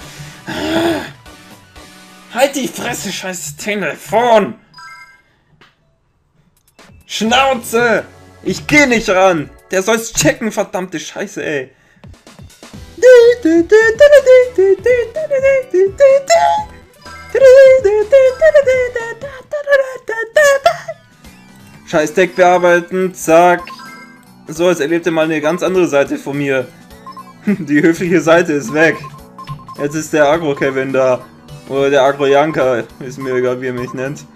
Halt die Fresse, scheiß Telefon. Schnauze. Ich geh nicht ran. Der soll's checken, verdammte Scheiße, ey. Scheiß Deck bearbeiten, zack. So, jetzt erlebt ihr mal eine ganz andere Seite von mir. Die höfliche Seite ist weg. Jetzt ist der Agro-Kevin da. Oder der Agro-Janka. Ist mir egal, wie er mich nennt.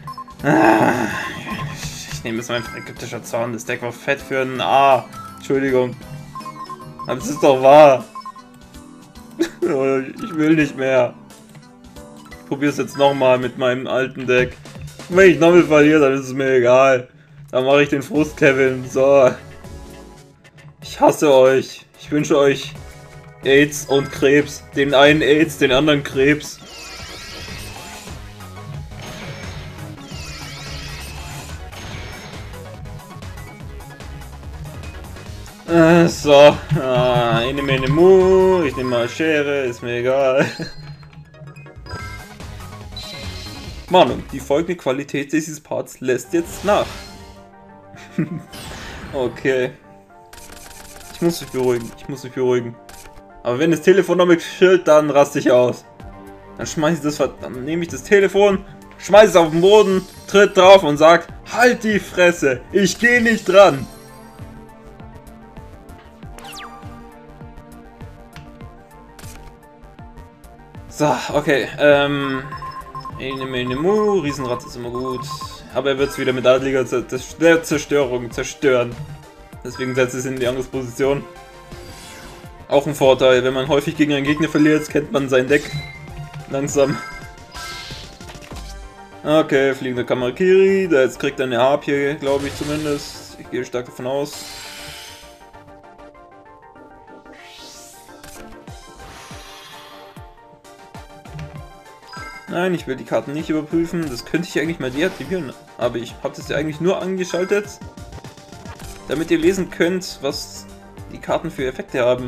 Ich nehme jetzt mein ägyptischer Zorn. Das Deck war fett für ein A. Entschuldigung. Aber es ist doch wahr. Ich will nicht mehr. Ich probier's jetzt nochmal mit meinem alten Deck. Und wenn ich nochmal verliere, dann ist es mir egal. Dann mache ich den Frust Kevin. So. Ich hasse euch. Ich wünsche euch AIDS und Krebs. Den einen AIDS, den anderen Krebs. Äh, so. Ah, eine Mene Mu. Ich nehme mal Schere. Ist mir egal. Warnung, die folgende Qualität dieses Parts lässt jetzt nach. Okay. Ich muss mich beruhigen, ich muss mich beruhigen. Aber wenn das Telefon noch mit chillt, dann raste ich aus. Dann schmeiß ich das, dann nehme ich das Telefon, schmeiß es auf den Boden, tritt drauf und sag, halt die Fresse, ich gehe nicht dran. So, okay, ähm... Eine Mene Mu, Riesenrad ist immer gut. Aber er wird es wieder mit adliger Zerstörung zerstören. Deswegen setzt es in die andere Position. Auch ein Vorteil, wenn man häufig gegen einen Gegner verliert, kennt man sein Deck langsam. Okay, fliegende Kamakiri, der jetzt kriegt er eine Harpie, glaube ich zumindest. Ich gehe stark davon aus. Nein, ich will die Karten nicht überprüfen. Das könnte ich eigentlich mal deaktivieren. Aber ich habe das ja eigentlich nur angeschaltet, damit ihr lesen könnt, was die Karten für Effekte haben.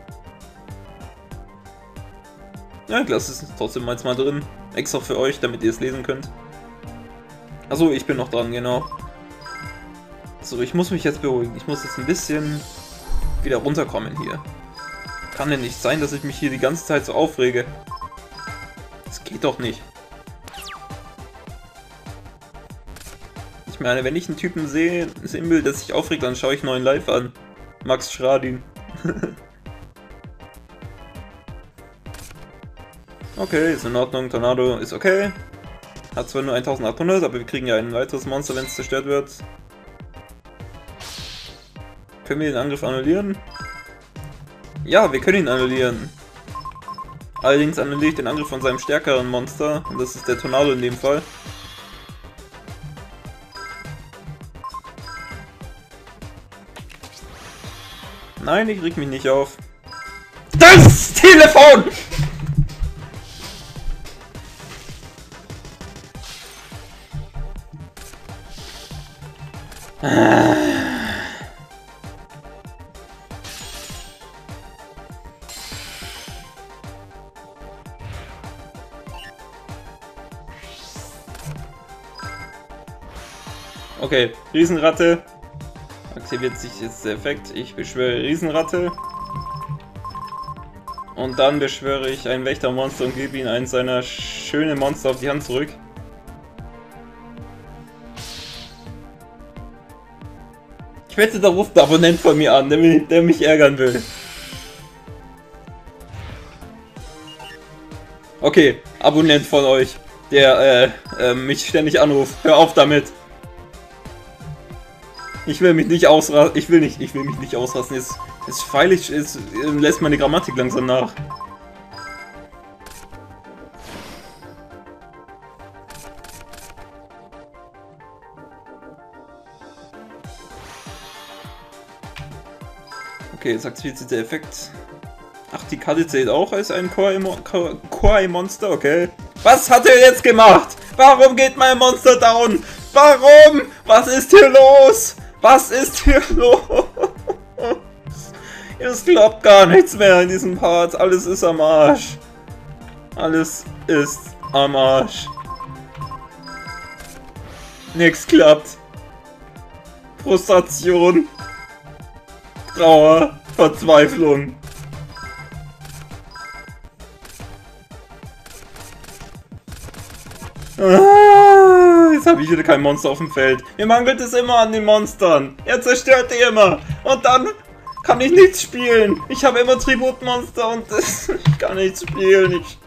Ja, ich lasse es trotzdem jetzt mal drin. Extra für euch, damit ihr es lesen könnt. Achso, ich bin noch dran, genau. So, ich muss mich jetzt beruhigen. Ich muss jetzt ein bisschen wieder runterkommen hier. Kann ja nicht sein, dass ich mich hier die ganze Zeit so aufrege. Das geht doch nicht. Ich meine, wenn ich einen Typen sehe, sehen will, der sich aufregt, dann schaue ich neuen Live an. Max Schradin. Okay, ist in Ordnung. Tornado ist okay. Hat zwar nur eintausendachthundert, aber wir kriegen ja ein weiteres Monster, wenn es zerstört wird. Können wir den Angriff annullieren? Ja, wir können ihn annullieren. Allerdings annulliere ich den Angriff von seinem stärkeren Monster. Und das ist der Tornado in dem Fall. Nein, ich reg mich nicht auf. Das Telefon! Okay, Riesenratte. Aktiviert sich jetzt der Effekt. Ich beschwöre Riesenratte. Und dann beschwöre ich ein Wächtermonster und gebe ihm eins seiner schönen Monster auf die Hand zurück. Ich wette, da ruft ein Abonnent von mir an, der mich, der mich ärgern will. Okay, Abonnent von euch, der äh, äh, mich ständig anruft. Hör auf damit. Ich will mich nicht ausrasten. Ich will nicht. Ich will mich nicht ausrasten. Jetzt, jetzt feile ich. Jetzt lässt meine Grammatik langsam nach. Okay, jetzt aktiviert sich der Effekt. Ach, die Karte zählt auch als ein Kawaii-Monster, okay. Was hat er jetzt gemacht? Warum geht mein Monster down? Warum? Was ist hier los? Was ist hier los? Es klappt gar nichts mehr in diesem Part. Alles ist am Arsch. Alles ist am Arsch. Nichts klappt. Frustration. Trauer. Verzweiflung. Ah, jetzt habe ich wieder kein Monster auf dem Feld. Mir mangelt es immer an den Monstern. Er zerstört die immer. Und dann kann ich nichts spielen. Ich habe immer Tributmonster und das, ich kann nichts spielen. Ich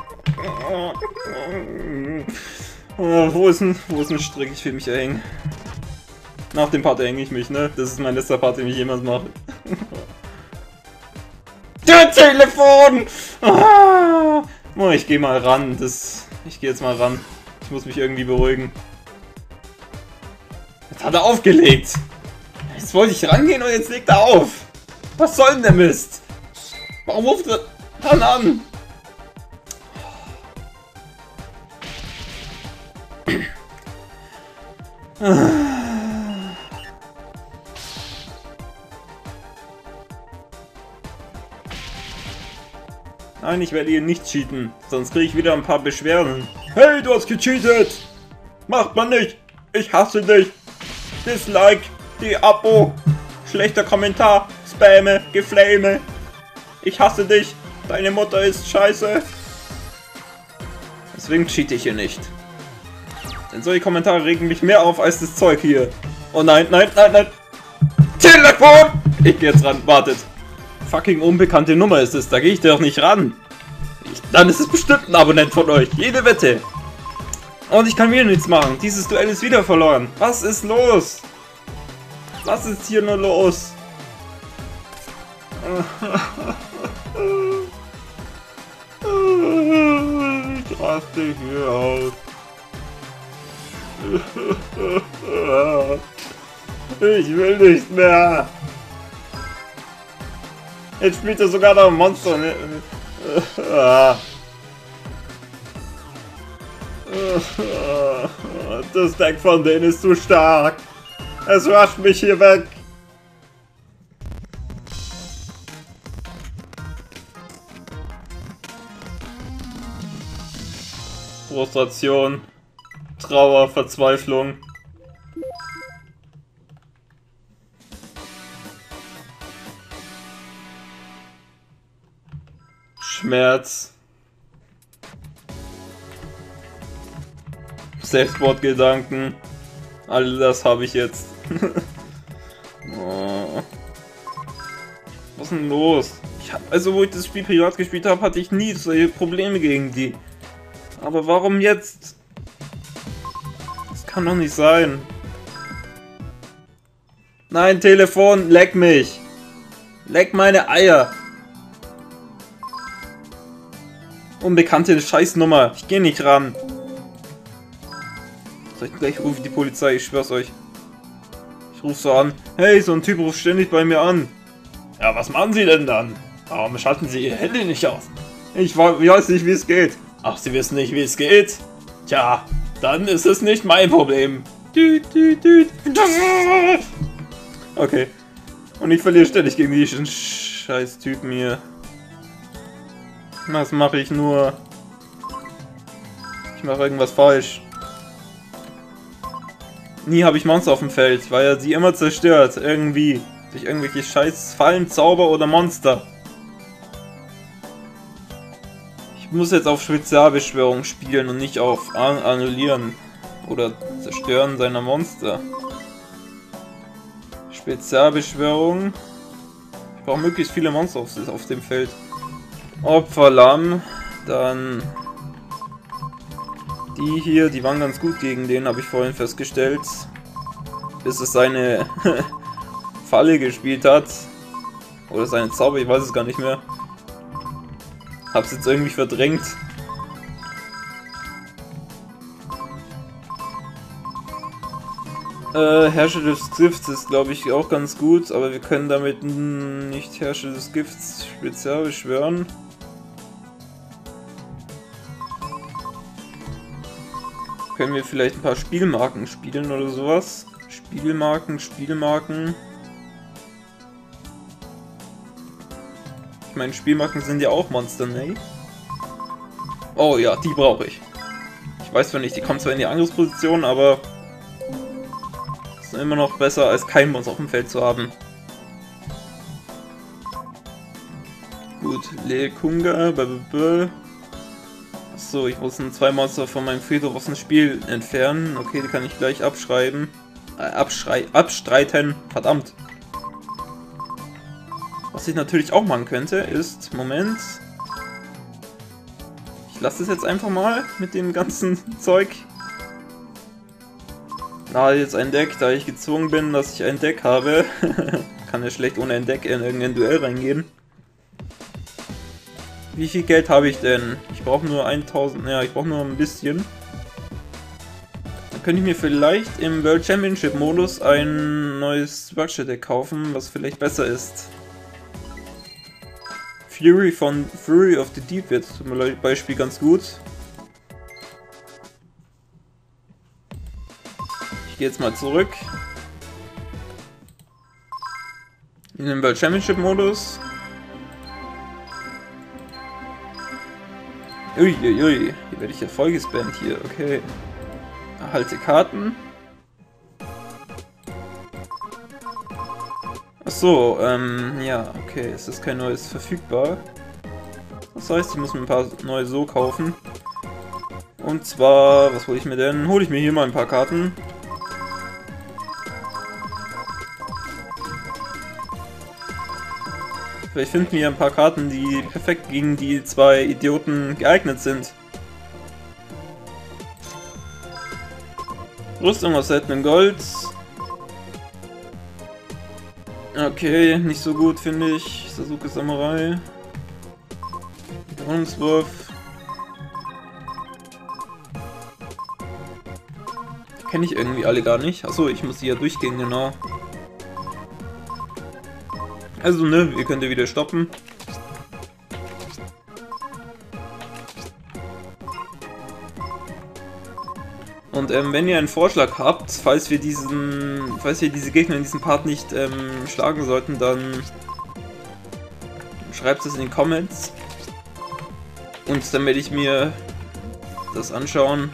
oh, wo ist ein, wo ist ein Strick? Ich will mich erhängen. Nach dem Part erhänge ich mich, ne? Das ist mein letzter Part, den ich jemals mache. Telefon! Ah. Oh, ich gehe mal ran. Das, ich gehe jetzt mal ran. Ich muss mich irgendwie beruhigen. Jetzt hat er aufgelegt. Jetzt wollte ich rangehen und jetzt legt er auf. Was soll denn der Mist? Warum ruft er dann an? Nein, ich werde hier nicht cheaten, sonst kriege ich wieder ein paar Beschwerden. Hey, du hast gecheatet! Macht man nicht! Ich hasse dich! Dislike, die Abo, schlechter Kommentar, Spamme, Geflame. Ich hasse dich! Deine Mutter ist scheiße! Deswegen cheate ich hier nicht. Denn solche Kommentare regen mich mehr auf als das Zeug hier. Oh nein, nein, nein, nein! Telefon! Ich geh jetzt ran, wartet. Fucking unbekannte Nummer ist es, da gehe ich doch nicht ran. Ich, dann ist es bestimmt ein Abonnent von euch, jede Wette. Und ich kann wieder nichts machen, dieses Duell ist wieder verloren. Was ist los? Was ist hier nur los? Ich raste hier aus. Ich will nicht mehr. Jetzt spielt er sogar noch ein Monster. Das Deck von denen ist zu stark. Es rusht mich hier weg. Frustration, Trauer, Verzweiflung. Schmerz. Selbstmordgedanken. All das habe ich jetzt. Oh. Was ist denn los? Ich hab, also wo ich das Spiel privat gespielt habe, hatte ich nie solche Probleme gegen die. Aber warum jetzt? Das kann doch nicht sein. Nein, Telefon, leck mich. Leck meine Eier. Unbekannte Scheißnummer. Ich gehe nicht ran. Soll ich gleich rufe die Polizei, ich schwör's euch. Ich rufe so an. Hey, so ein Typ ruft ständig bei mir an. Ja, was machen Sie denn dann? Warum schalten Sie Ihr Handy nicht aus? Ich weiß nicht, wie es geht. Ach, Sie wissen nicht, wie es geht? Tja, dann ist es nicht mein Problem. Okay. Und ich verliere ständig gegen die scheiß Typen hier. Was mache ich nur? Ich mache irgendwas falsch. Nie habe ich Monster auf dem Feld, weil er sie immer zerstört. Irgendwie. Durch irgendwelche scheiß Fallen, Zauber oder Monster. Ich muss jetzt auf Spezialbeschwörung spielen und nicht auf An Annullieren oder Zerstören seiner Monster. Spezialbeschwörung. Ich brauche möglichst viele Monster auf, auf dem Feld. Opferlamm. Dann die hier, die waren ganz gut gegen den, habe ich vorhin festgestellt. Bis es seine Falle gespielt hat. Oder seine Zauber, ich weiß es gar nicht mehr. Hab's jetzt irgendwie verdrängt. Äh, Herrscher des Gifts ist, glaube ich, auch ganz gut, aber wir können damit nicht Herrscher des Gifts spezial beschwören. Können wir vielleicht ein paar Spielmarken spielen oder sowas? Spielmarken, Spielmarken. Ich meine, Spielmarken sind ja auch Monster, ne? Oh ja, die brauche ich. Ich weiß zwar nicht, die kommen zwar in die Angriffsposition, aber ist immer noch besser, als kein Monster auf dem Feld zu haben. Gut, Lekunga, blablabla. Achso, ich muss zwei Monster von meinem Friedhof aus dem Spiel entfernen. Okay, die kann ich gleich abschreiben. Äh, abschrei abstreiten. Verdammt. Was ich natürlich auch machen könnte, ist... Moment. Ich lasse es jetzt einfach mal mit dem ganzen Zeug. Na, jetzt ein Deck, da ich gezwungen bin, dass ich ein Deck habe. Kann ja schlecht ohne ein Deck in irgendein Duell reingehen. Wie viel Geld habe ich denn? Ich brauche nur tausend, ja, ich brauche nur ein bisschen. Dann könnte ich mir vielleicht im World Championship Modus ein neues Structure Deck kaufen, was vielleicht besser ist. Fury von Fury of the Deep wird zum Beispiel ganz gut. Ich gehe jetzt mal zurück in den World Championship Modus. Uiuiui, ui, ui. Hier werde ich ja voll gespammt hier, okay. Erhalte Karten. Achso, ähm, ja, okay, es ist kein neues verfügbar. Das heißt, ich muss mir ein paar neue so kaufen. Und zwar, was hole ich mir denn? Hole ich mir hier mal ein paar Karten. Vielleicht finden wir ein paar Karten, die perfekt gegen die zwei Idioten geeignet sind. Rüstung aus seltenem Gold. Okay, nicht so gut finde ich. Sasuke Samurai. Wiederholungswurf. Kenne ich irgendwie alle gar nicht. Achso, ich muss die ja durchgehen, genau. Also, ne, ihr könnt ihr wieder stoppen. Und ähm, wenn ihr einen Vorschlag habt, falls wir diesen, falls wir diese Gegner in diesem Part nicht ähm, schlagen sollten, dann schreibt es in den Comments. Und dann werde ich mir das anschauen.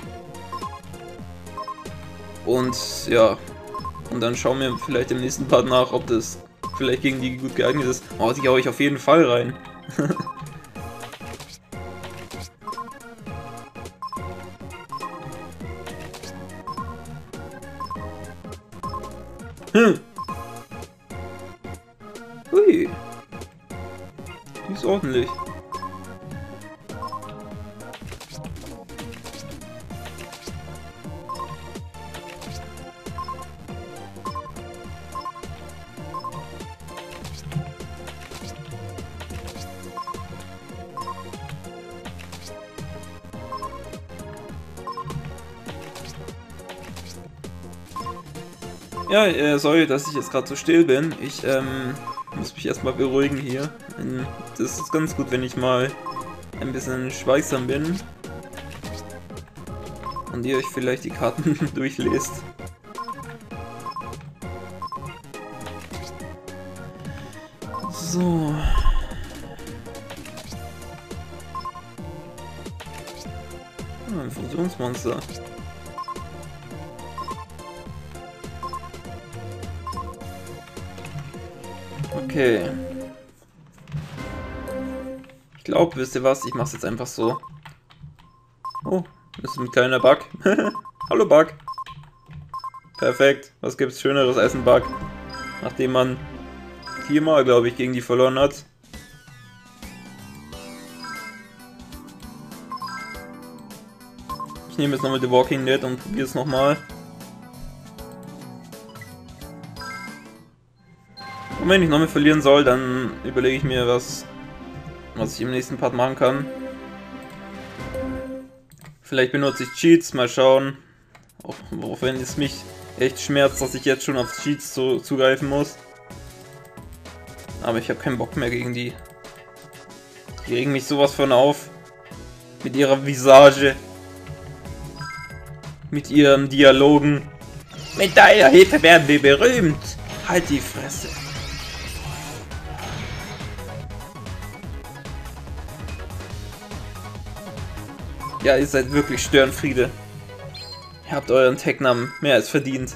Und ja, und dann schauen wir vielleicht im nächsten Part nach, ob das vielleicht gegen die gut geeignet ist. Oh, die hau ich auf jeden Fall rein. hm. Ui. Die ist ordentlich. Ja, äh, sorry, dass ich jetzt gerade so still bin. Ich ähm, muss mich erstmal beruhigen hier. Das ist ganz gut, wenn ich mal ein bisschen schweigsam bin. Und ihr euch vielleicht die Karten durchlest. So. Ah, ein Fusionsmonster. Okay. Ich glaube, wisst ihr was? Ich mach's jetzt einfach so. Oh, das ist ein kleiner Bug. Hallo Bug. Perfekt. Was gibt's Schöneres als ein Bug? Nachdem man viermal, glaube ich, gegen die verloren hat. Ich nehme jetzt nochmal die Walking Dead und probiere es nochmal. Und wenn ich nochmal verlieren soll, dann überlege ich mir was, was ich im nächsten Part machen kann. Vielleicht benutze ich Cheats, mal schauen. Auch, auch wenn es mich echt schmerzt, dass ich jetzt schon auf Cheats zu, zugreifen muss. Aber ich habe keinen Bock mehr gegen die. Die regen mich sowas von auf. Mit ihrer Visage. Mit ihren Dialogen. Mit deiner Hilfe werden wir berühmt. Halt die Fresse. Ja, ihr seid wirklich Störenfriede. Ihr habt euren Tag-Namen mehr als verdient.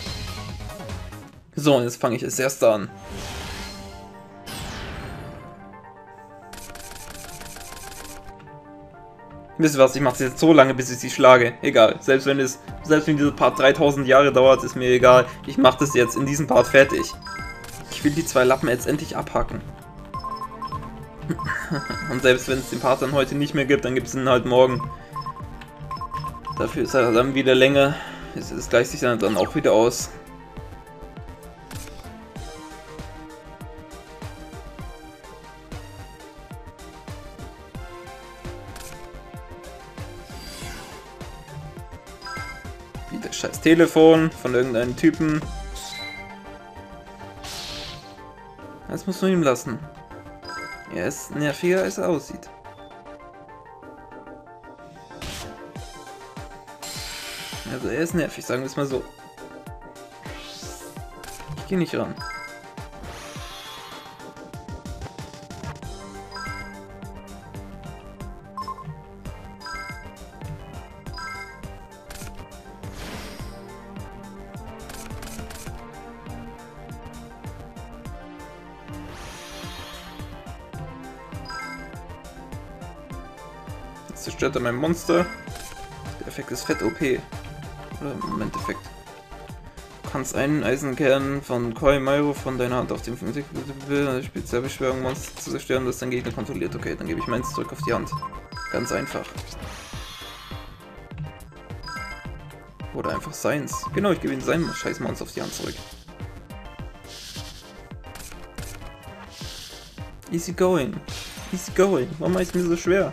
So, und jetzt fange ich als erster an. Wisst ihr was, ich mache es jetzt so lange, bis ich sie schlage. Egal, selbst wenn es, selbst wenn dieser Part dreitausend Jahre dauert, ist mir egal. Ich mache das jetzt in diesem Part fertig. Ich will die zwei Lappen jetzt endlich abhacken. Und selbst wenn es den Part dann heute nicht mehr gibt, dann gibt es ihn halt morgen. Dafür ist er dann wieder länger. Es gleicht sich dann, dann auch wieder aus. Das scheiß Telefon von irgendeinem Typen. Das muss man ihm lassen. Er ist nerviger, als er aussieht. Also er ist nervig, sagen wir es mal so. Ich gehe nicht ran. Jetzt zerstört er mein Monster. Der Effekt ist Fett O P. Oder im Endeffekt. Du kannst einen Eisenkern von Koi Mairo von deiner Hand auf dem Spezialbeschwörung Monster zu zerstören, das dein Gegner kontrolliert. Okay, dann gebe ich meins zurück auf die Hand. Ganz einfach. Oder einfach seins. Genau, ich gebe ihm sein scheiß Monster auf die Hand zurück. Easy going. Easy going. Warum ist es mir so schwer?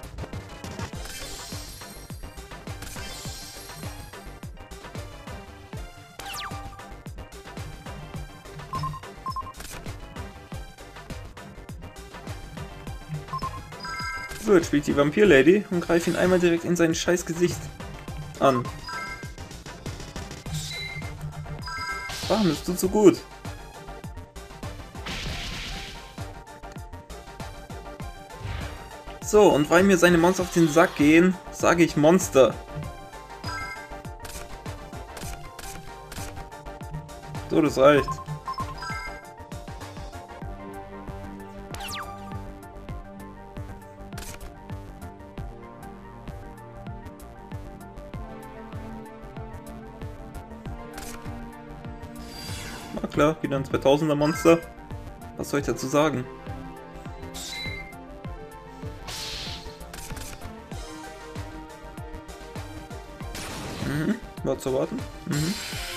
So, jetzt spielt die Vampir-Lady und greift ihn einmal direkt in sein scheiß Gesicht an. Bam, das tut so gut. So, und weil mir seine Monster auf den Sack gehen, sage ich Monster. So, das reicht. Na klar, wieder ein zweitausender Monster. Was soll ich dazu sagen? Mhm, war zu erwarten. Mhm.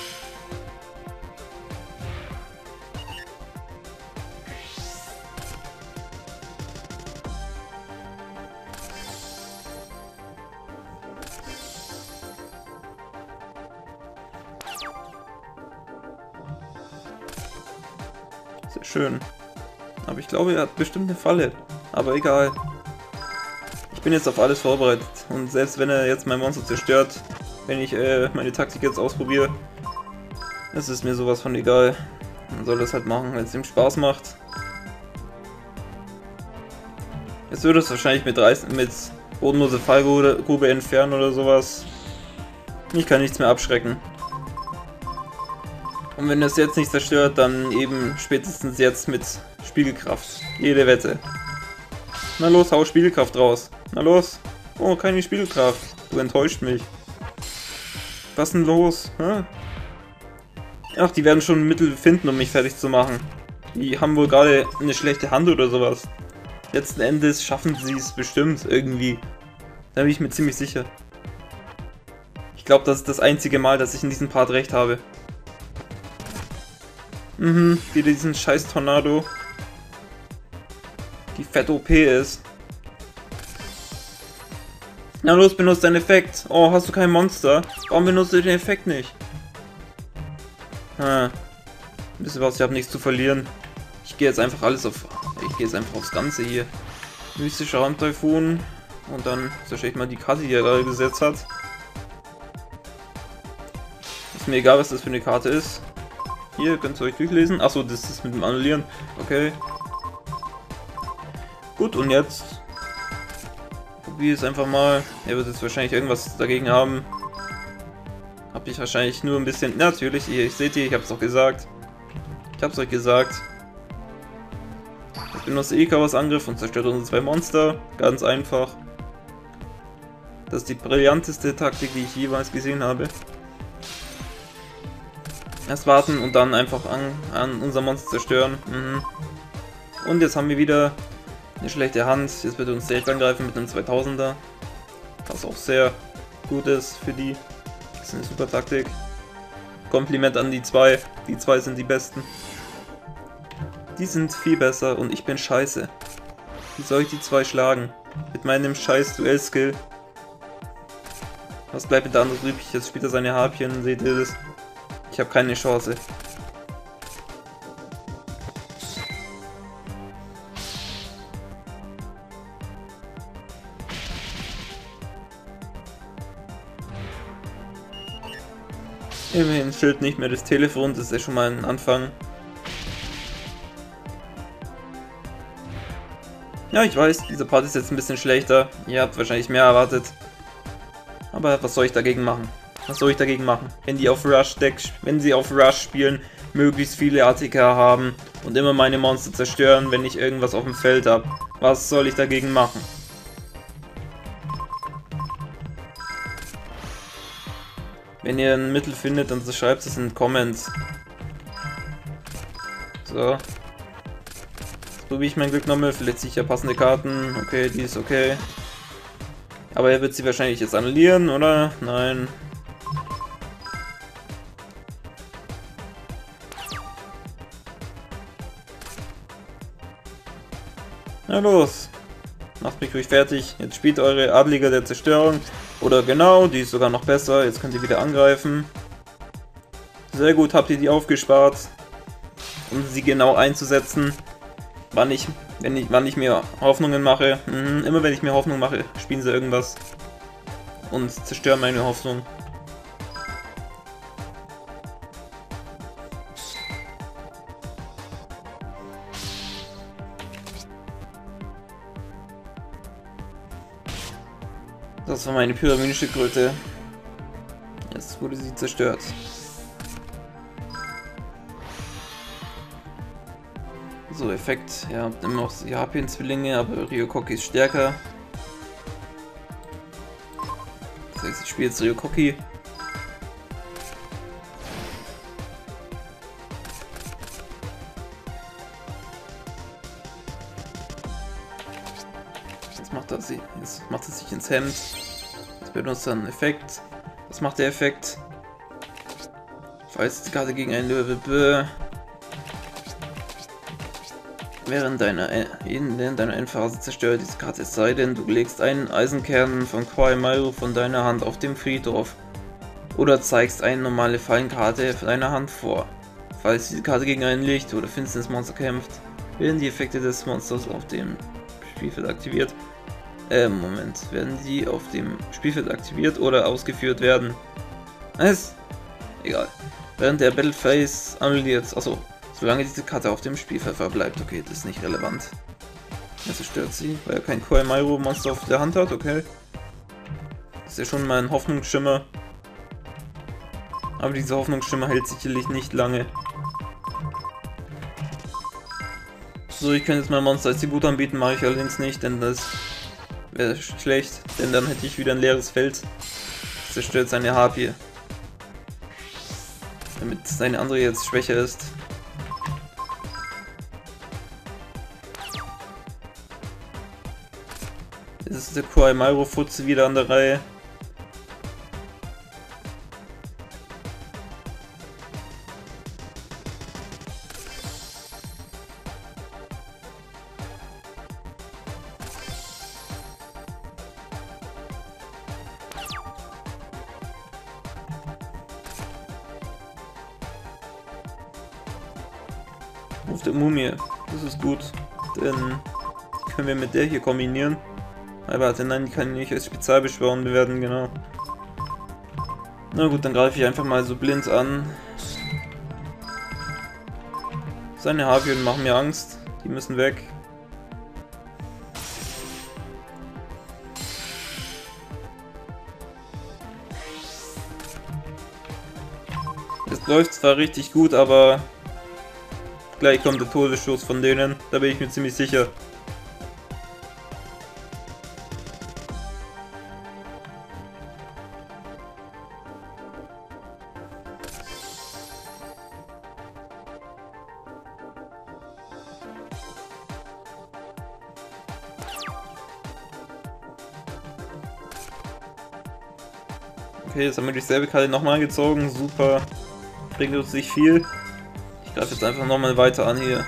Sehr schön. Aber ich glaube, er hat bestimmt eine Falle. Aber egal. Ich bin jetzt auf alles vorbereitet. Und selbst wenn er jetzt mein Monster zerstört, wenn ich äh, meine Taktik jetzt ausprobiere, es ist mir sowas von egal. Man soll das halt machen, wenn es ihm Spaß macht. Jetzt würde es wahrscheinlich mit, mit bodenlose Fallgrube entfernen oder sowas. Ich kann nichts mehr abschrecken. Und wenn es jetzt nicht zerstört, dann eben spätestens jetzt mit Spiegelkraft. Jede Wette. Na los, hau Spiegelkraft raus. Na los. Oh, keine Spiegelkraft. Du enttäuscht mich. Was denn los? Hä? Ach, die werden schon Mittel finden, um mich fertig zu machen. Die haben wohl gerade eine schlechte Hand oder sowas. Letzten Endes schaffen sie es bestimmt irgendwie. Da bin ich mir ziemlich sicher. Ich glaube, das ist das einzige Mal, dass ich in diesem Part recht habe. Mhm, wieder diesen scheiß Tornado. Die fett O P ist. Na los, benutzt deinen Effekt. Oh, hast du kein Monster? Warum benutzt du den Effekt nicht? Hm. Wisst ihr was, ich habe nichts zu verlieren. Ich gehe jetzt einfach alles auf... Ich gehe jetzt einfach aufs Ganze hier. Mystischer Raumtaifun. Und dann zerstört mal die Karte, die er gerade gesetzt hat. Ist mir egal, was das für eine Karte ist. Hier, könnt ihr euch durchlesen. Achso, das ist mit dem Annullieren. Okay. Gut, und jetzt probiere es einfach mal. Er wird jetzt wahrscheinlich irgendwas dagegen haben. Habe ich wahrscheinlich nur ein bisschen... Natürlich, ihr, ich seht ihr, ich habe es doch gesagt. Ich habe es euch gesagt. Ich benutze Ikaros Angriff und zerstört unsere zwei Monster. Ganz einfach. Das ist die brillanteste Taktik, die ich jeweils gesehen habe. Erst warten und dann einfach an, an unser Monster zerstören. Mhm. Und jetzt haben wir wieder eine schlechte Hand. Jetzt wird uns direkt angreifen mit einem zweitausender. Was auch sehr gut ist für die. Das ist eine super Taktik. Kompliment an die zwei. Die zwei sind die besten. Die sind viel besser und ich bin scheiße. Wie soll ich die zwei schlagen? Mit meinem scheiß Duell-Skill. Was bleibt mit der anderen übrig? Jetzt spielt er seine Harpien, seht ihr das? Ich habe keine Chance. Immerhin schild nicht mehr das Telefon, das ist ja schon mal ein Anfang. Ja, ich weiß, dieser Part ist jetzt ein bisschen schlechter. Ihr habt wahrscheinlich mehr erwartet. Aber was soll ich dagegen machen? Was soll ich dagegen machen? Wenn die auf Rush Deck, wenn sie auf Rush spielen, möglichst viele A T K haben und immer meine Monster zerstören, wenn ich irgendwas auf dem Feld habe. Was soll ich dagegen machen? Wenn ihr ein Mittel findet, dann schreibt es in den Comments. So. Jetzt probiere ich mein Glück nochmal. Vielleicht ziehe ich ja passende Karten. Okay, die ist okay. Aber er wird sie wahrscheinlich jetzt annullieren, oder? Nein. Na los. Macht mich ruhig fertig. Jetzt spielt eure Adliger der Zerstörung. Oder genau, die ist sogar noch besser. Jetzt könnt ihr wieder angreifen. Sehr gut, habt ihr die aufgespart. Um sie genau einzusetzen. Wann ich, wenn ich, wann ich mir Hoffnungen mache. Mhm, immer wenn ich mir Hoffnung mache, spielen sie irgendwas. Und zerstören meine Hoffnung. Das war meine Pyramidschildkröte. Jetzt wurde sie zerstört. So, Effekt. Ihr habt immer noch die Harpien-Zwillinge, aber Ryokoki ist stärker. Das heißt, ich spiele jetzt Ryokoki. Jetzt macht er sie. Jetzt macht er sich ins Hemd. Jetzt benutzt er einen Effekt. Was macht der Effekt? Falls die Karte gegen einen Löwe B. Während deiner, in deiner Endphase zerstört diese Karte, es sei denn, du legst einen Eisenkern von Koimaru von deiner Hand auf dem Friedhof oder zeigst eine normale Fallenkarte von deiner Hand vor. Falls diese Karte gegen ein Licht- oder Finsternismonster kämpft, werden die Effekte des Monsters auf dem Spielfeld aktiviert. Äh, Moment, werden die auf dem Spielfeld aktiviert oder ausgeführt werden? Was? Egal. Während der Battle Phase annulliert, achso. Solange diese Karte auf dem Spielfeld verbleibt, okay, das ist nicht relevant. Er zerstört sie, weil er kein Koimaru-Monster auf der Hand hat, okay. Das ist ja schon mal ein Hoffnungsschimmer. Aber dieser Hoffnungsschimmer hält sicherlich nicht lange. So, ich könnte jetzt mein Monster als Tribut anbieten, mache ich allerdings nicht, denn das wäre schlecht, denn dann hätte ich wieder ein leeres Feld. Das zerstört seine Harpie. Damit seine andere jetzt schwächer ist. Jetzt ist der Koimaru-Futze wieder an der Reihe. Auf der Mumie, das ist gut, denn können wir mit der hier kombinieren. Aber warte, nein, die kann ich nicht als Spezialbeschwörung bewerten, genau. Na gut, dann greife ich einfach mal so blind an. Seine Harpien machen mir Angst, die müssen weg. Es läuft zwar richtig gut, aber gleich kommt der Todesstoß von denen, da bin ich mir ziemlich sicher. Okay, jetzt haben wir dieselbe Karte nochmal gezogen, super. Bringt uns nicht viel. Ich greife jetzt einfach nochmal weiter an hier.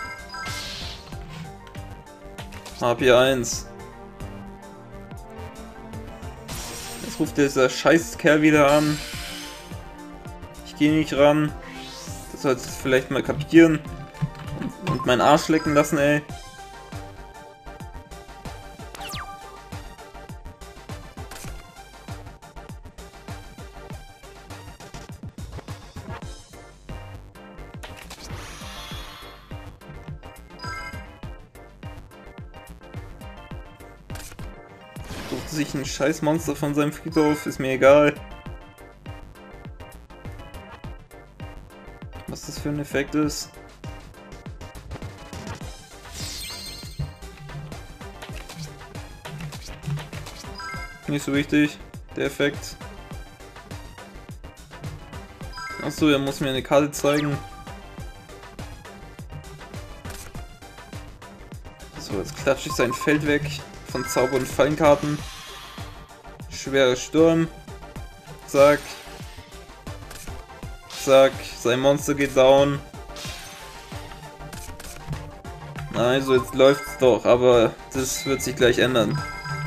H P eins. Jetzt ruft dieser scheiß Kerl wieder an. Ich gehe nicht ran. Das sollst du vielleicht mal kapieren. Und, und meinen Arsch lecken lassen, ey. Sucht sich ein scheiß Monster von seinem Friedhof, ist mir egal. Was das für ein Effekt ist. Nicht so wichtig, der Effekt. Achso, er muss mir eine Karte zeigen. So, jetzt klatsche ich sein Feld weg von Zauber- und Fallenkarten. Schwerer Sturm. Zack. Zack. Sein Monster geht down. Also jetzt läuft's doch, aber das wird sich gleich ändern.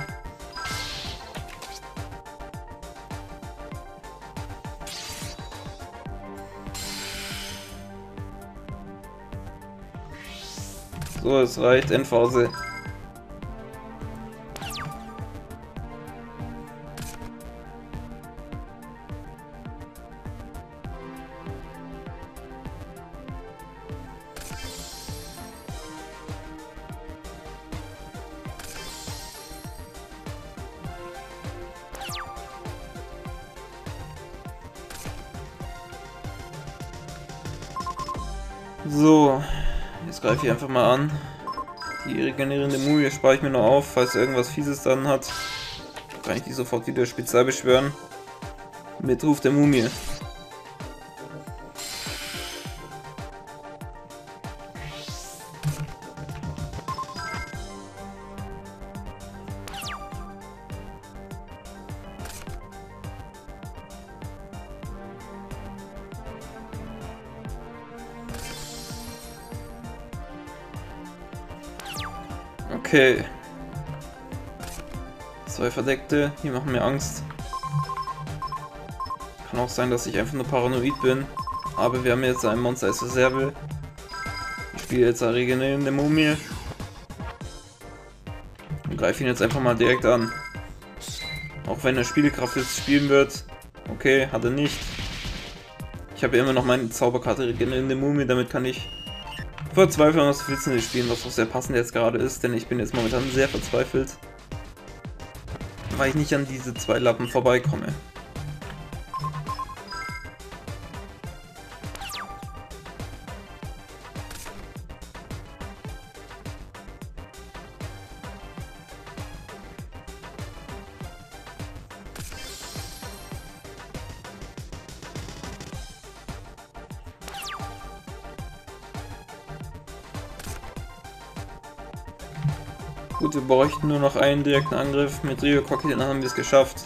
So, es reicht. Endphase. So, jetzt greife ich einfach mal an. Die regenerierende Mumie spare ich mir noch auf, falls irgendwas Fieses dann hat. Kann ich die sofort wieder spezial beschwören. Mit Ruf der Mumie. Okay. Zwei Verdeckte, die machen mir Angst. Kann auch sein, dass ich einfach nur paranoid bin. Aber wir haben jetzt ein Monster als Reserve. Ich spiele jetzt eine regenerierende Mumie. Und greife ihn jetzt einfach mal direkt an. Auch wenn er Spielkraft jetzt spielen wird. Okay, hat er nicht. Ich habe immer noch meine Zauberkarte regenerierende Mumie, damit kann ich verzweifeln aus Flitzende spielen, was auch sehr passend jetzt gerade ist, denn ich bin jetzt momentan sehr verzweifelt, weil ich nicht an diese zwei Lappen vorbeikomme. Gut, wir bräuchten nur noch einen direkten Angriff. Mit Rio Cocky, dann haben wir es geschafft.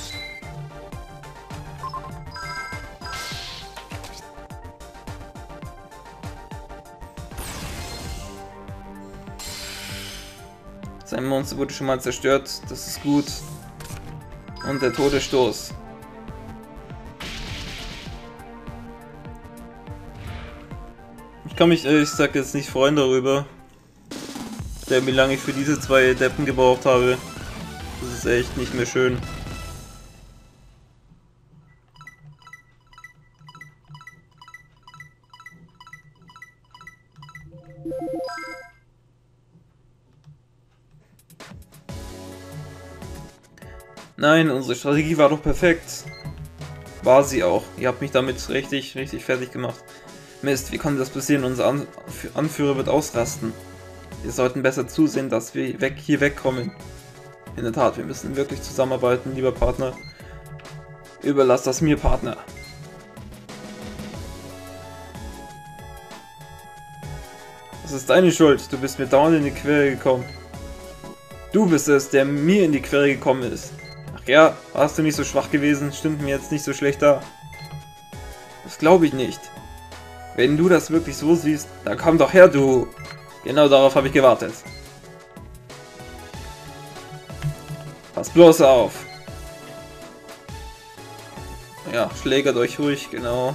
Sein Monster wurde schon mal zerstört, das ist gut. Und der Todesstoß. Ich kann mich ehrlich gesagt jetzt nicht freuen darüber, denn wie lange ich für diese zwei Deppen gebraucht habe. Das ist echt nicht mehr schön. Nein, unsere Strategie war doch perfekt. War sie auch. Ihr habt mich damit richtig, richtig fertig gemacht. Mist, wie konnte das passieren? Unser An Anführer wird ausrasten. Wir sollten besser zusehen, dass wir weg hier wegkommen. In der Tat, wir müssen wirklich zusammenarbeiten, lieber Partner. Überlass das mir, Partner. Das ist deine Schuld. Du bist mir dauernd in die Quere gekommen. Du bist es, der mir in die Quere gekommen ist. Ach ja, warst du nicht so schwach gewesen? Stimmt mir jetzt nicht so schlecht da? Das glaube ich nicht. Wenn du das wirklich so siehst, dann komm doch her, du... Genau darauf habe ich gewartet. Pass bloß auf. Ja, schlägert euch ruhig, genau.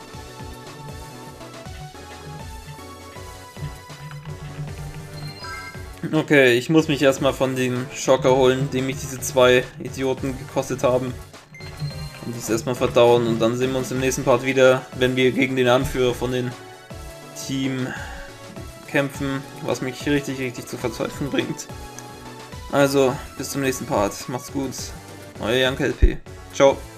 Okay, ich muss mich erstmal von dem Schocker holen, den mich diese zwei Idioten gekostet haben. Und das erstmal verdauen und dann sehen wir uns im nächsten Part wieder, wenn wir gegen den Anführer von den Team kämpfen, was mich richtig, richtig zu verzweifeln bringt. Also, bis zum nächsten Part. Macht's gut. Euer Janke L P. Ciao.